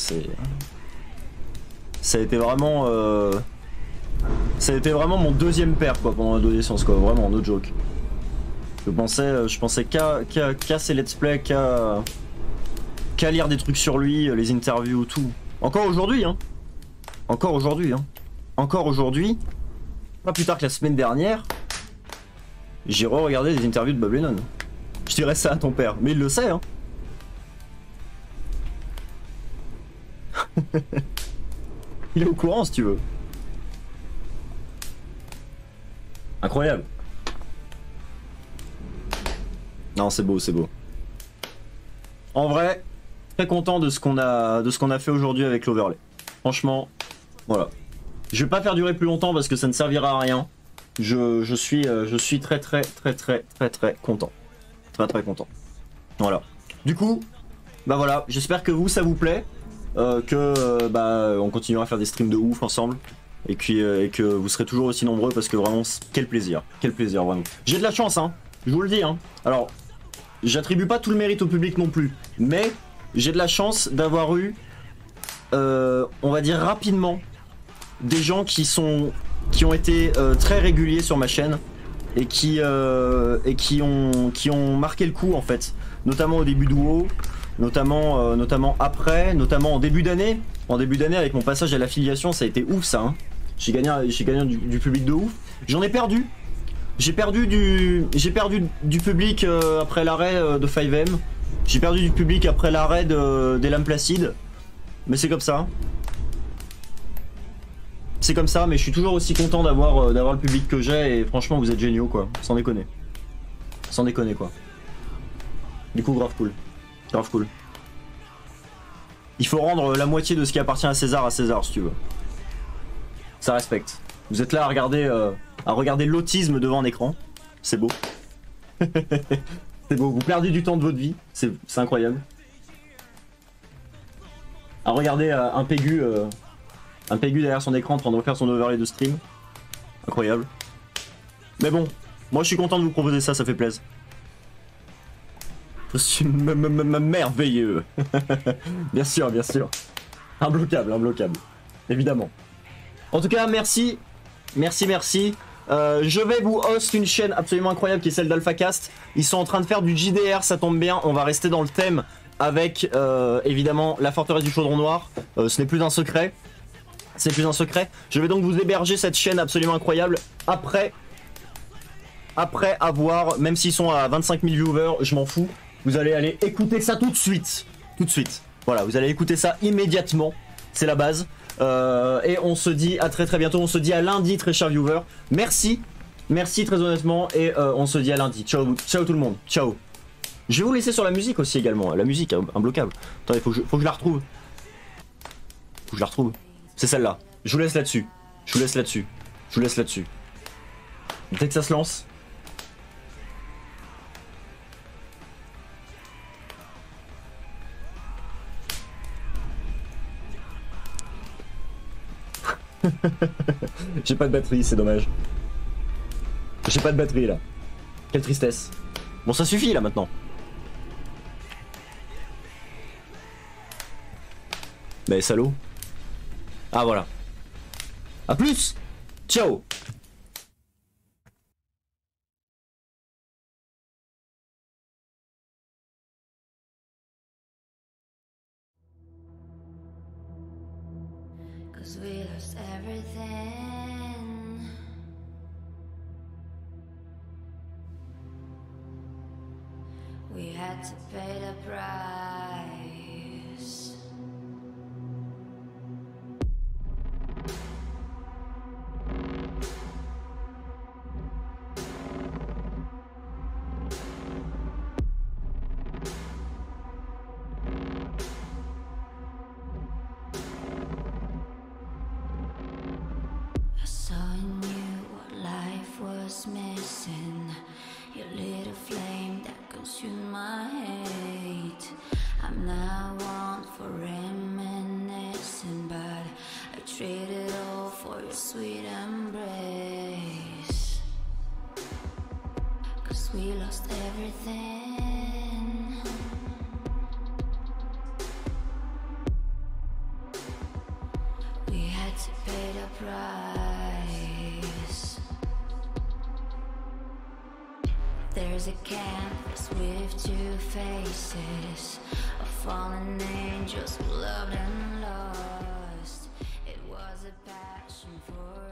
Ça a été vraiment... Euh... Ça a été vraiment mon deuxième père, quoi, pendant l'adolescence, quoi, vraiment, no joke. Je pensais, je pensais qu'à qu'à qu'à ses let's play, qu'à... qu'à lire des trucs sur lui, les interviews, tout. Encore aujourd'hui, hein. Encore aujourd'hui, hein. Encore aujourd'hui. Pas plus tard que la semaine dernière, j'ai re-regardé des interviews de Bob Lennon. Je dirais ça à ton père, mais il le sait, hein. Il est au courant si tu veux. Incroyable. Non, c'est beau, c'est beau. En vrai, très content de ce qu'on a, de ce qu'on a fait aujourd'hui avec l'overlay. Franchement, voilà. Je vais pas faire durer plus longtemps parce que ça ne servira à rien. Je, je, suis, euh, je suis très très très très très très content. Très très content. Voilà. Du coup, bah voilà, j'espère que vous ça vous plaît. Euh, que euh, bah on continuera à faire des streams de ouf ensemble. Et, puis, euh, et que vous serez toujours aussi nombreux parce que vraiment, quel plaisir. Quel plaisir, vraiment. J'ai de la chance, hein. Je vous le dis, hein. Alors, j'attribue pas tout le mérite au public non plus. Mais j'ai de la chance d'avoir eu, euh, on va dire rapidement, des gens qui sont qui ont été euh, très réguliers sur ma chaîne et qui euh, et qui ont qui ont marqué le coup en fait, notamment au début de WoW, notamment euh, notamment après, notamment en début d'année. En début d'année avec mon passage à l'affiliation, ça a été ouf ça. Hein. J'ai gagné j'ai gagné du, du public de ouf. J'en ai perdu. J'ai perdu du j'ai perdu du public euh, après l'arrêt euh, de cinq M. J'ai perdu du public après l'arrêt de, des lames placides. Mais c'est comme ça. C'est comme ça, mais je suis toujours aussi content d'avoir euh, d'avoir le public que j'ai et franchement vous êtes géniaux quoi, sans déconner. Sans déconner quoi. Du coup grave cool. Grave cool. Il faut rendre la moitié de ce qui appartient à César à César si tu veux. Ça respecte. Vous êtes là à regarder euh, à regarder l'autisme devant un écran. C'est beau. C'est beau, vous perdez du temps de votre vie, c'est incroyable. À regarder euh, un Pégu euh, un Pégu derrière son écran en train de refaire son overlay de stream. Incroyable. Mais bon, moi je suis content de vous proposer ça, ça fait plaisir. Je suis merveilleux. Bien sûr, bien sûr. Imbloquable, imbloquable. Évidemment. En tout cas, merci. Merci, merci. Euh, je vais vous host une chaîne absolument incroyable qui est celle d'AlphaCast. Ils sont en train de faire du J D R, ça tombe bien. On va rester dans le thème avec, euh, évidemment, la forteresse du Chaudron Noir. Euh, ce n'est plus un secret. Ce n'est plus un secret. Je vais donc vous héberger cette chaîne absolument incroyable après... Après avoir, même s'ils sont à vingt-cinq mille viewers, je m'en fous. Vous allez aller écouter ça tout de suite. Tout de suite. Voilà, vous allez écouter ça immédiatement. C'est la base. Euh, et on se dit à très très bientôt. On se dit à lundi, très chers viewers. Merci. Merci très honnêtement. Et euh, on se dit à lundi. Ciao, ciao tout le monde. Ciao. Je vais vous laisser sur la musique aussi également. La musique, imbloquable. Attendez, faut que je, faut que je la retrouve. Faut que je la retrouve. C'est celle-là. Je vous laisse là-dessus. Je vous laisse là-dessus. Je vous laisse là-dessus. Dès que ça se lance. J'ai pas de batterie, c'est dommage. J'ai pas de batterie là. Quelle tristesse. Bon, ça suffit là maintenant. Bah salaud. Ah voilà. A plus. Ciao. Cause we lost everything. We had to pay the price. I saw in you what life was missing. You lit a flame that consumed my hate. I'm now one for reminiscing, but I traded all for your sweet embrace. Cause we lost everything. We had to pay the price. There's a canvas with two faces, of fallen angels who loved and lost. It was a passion for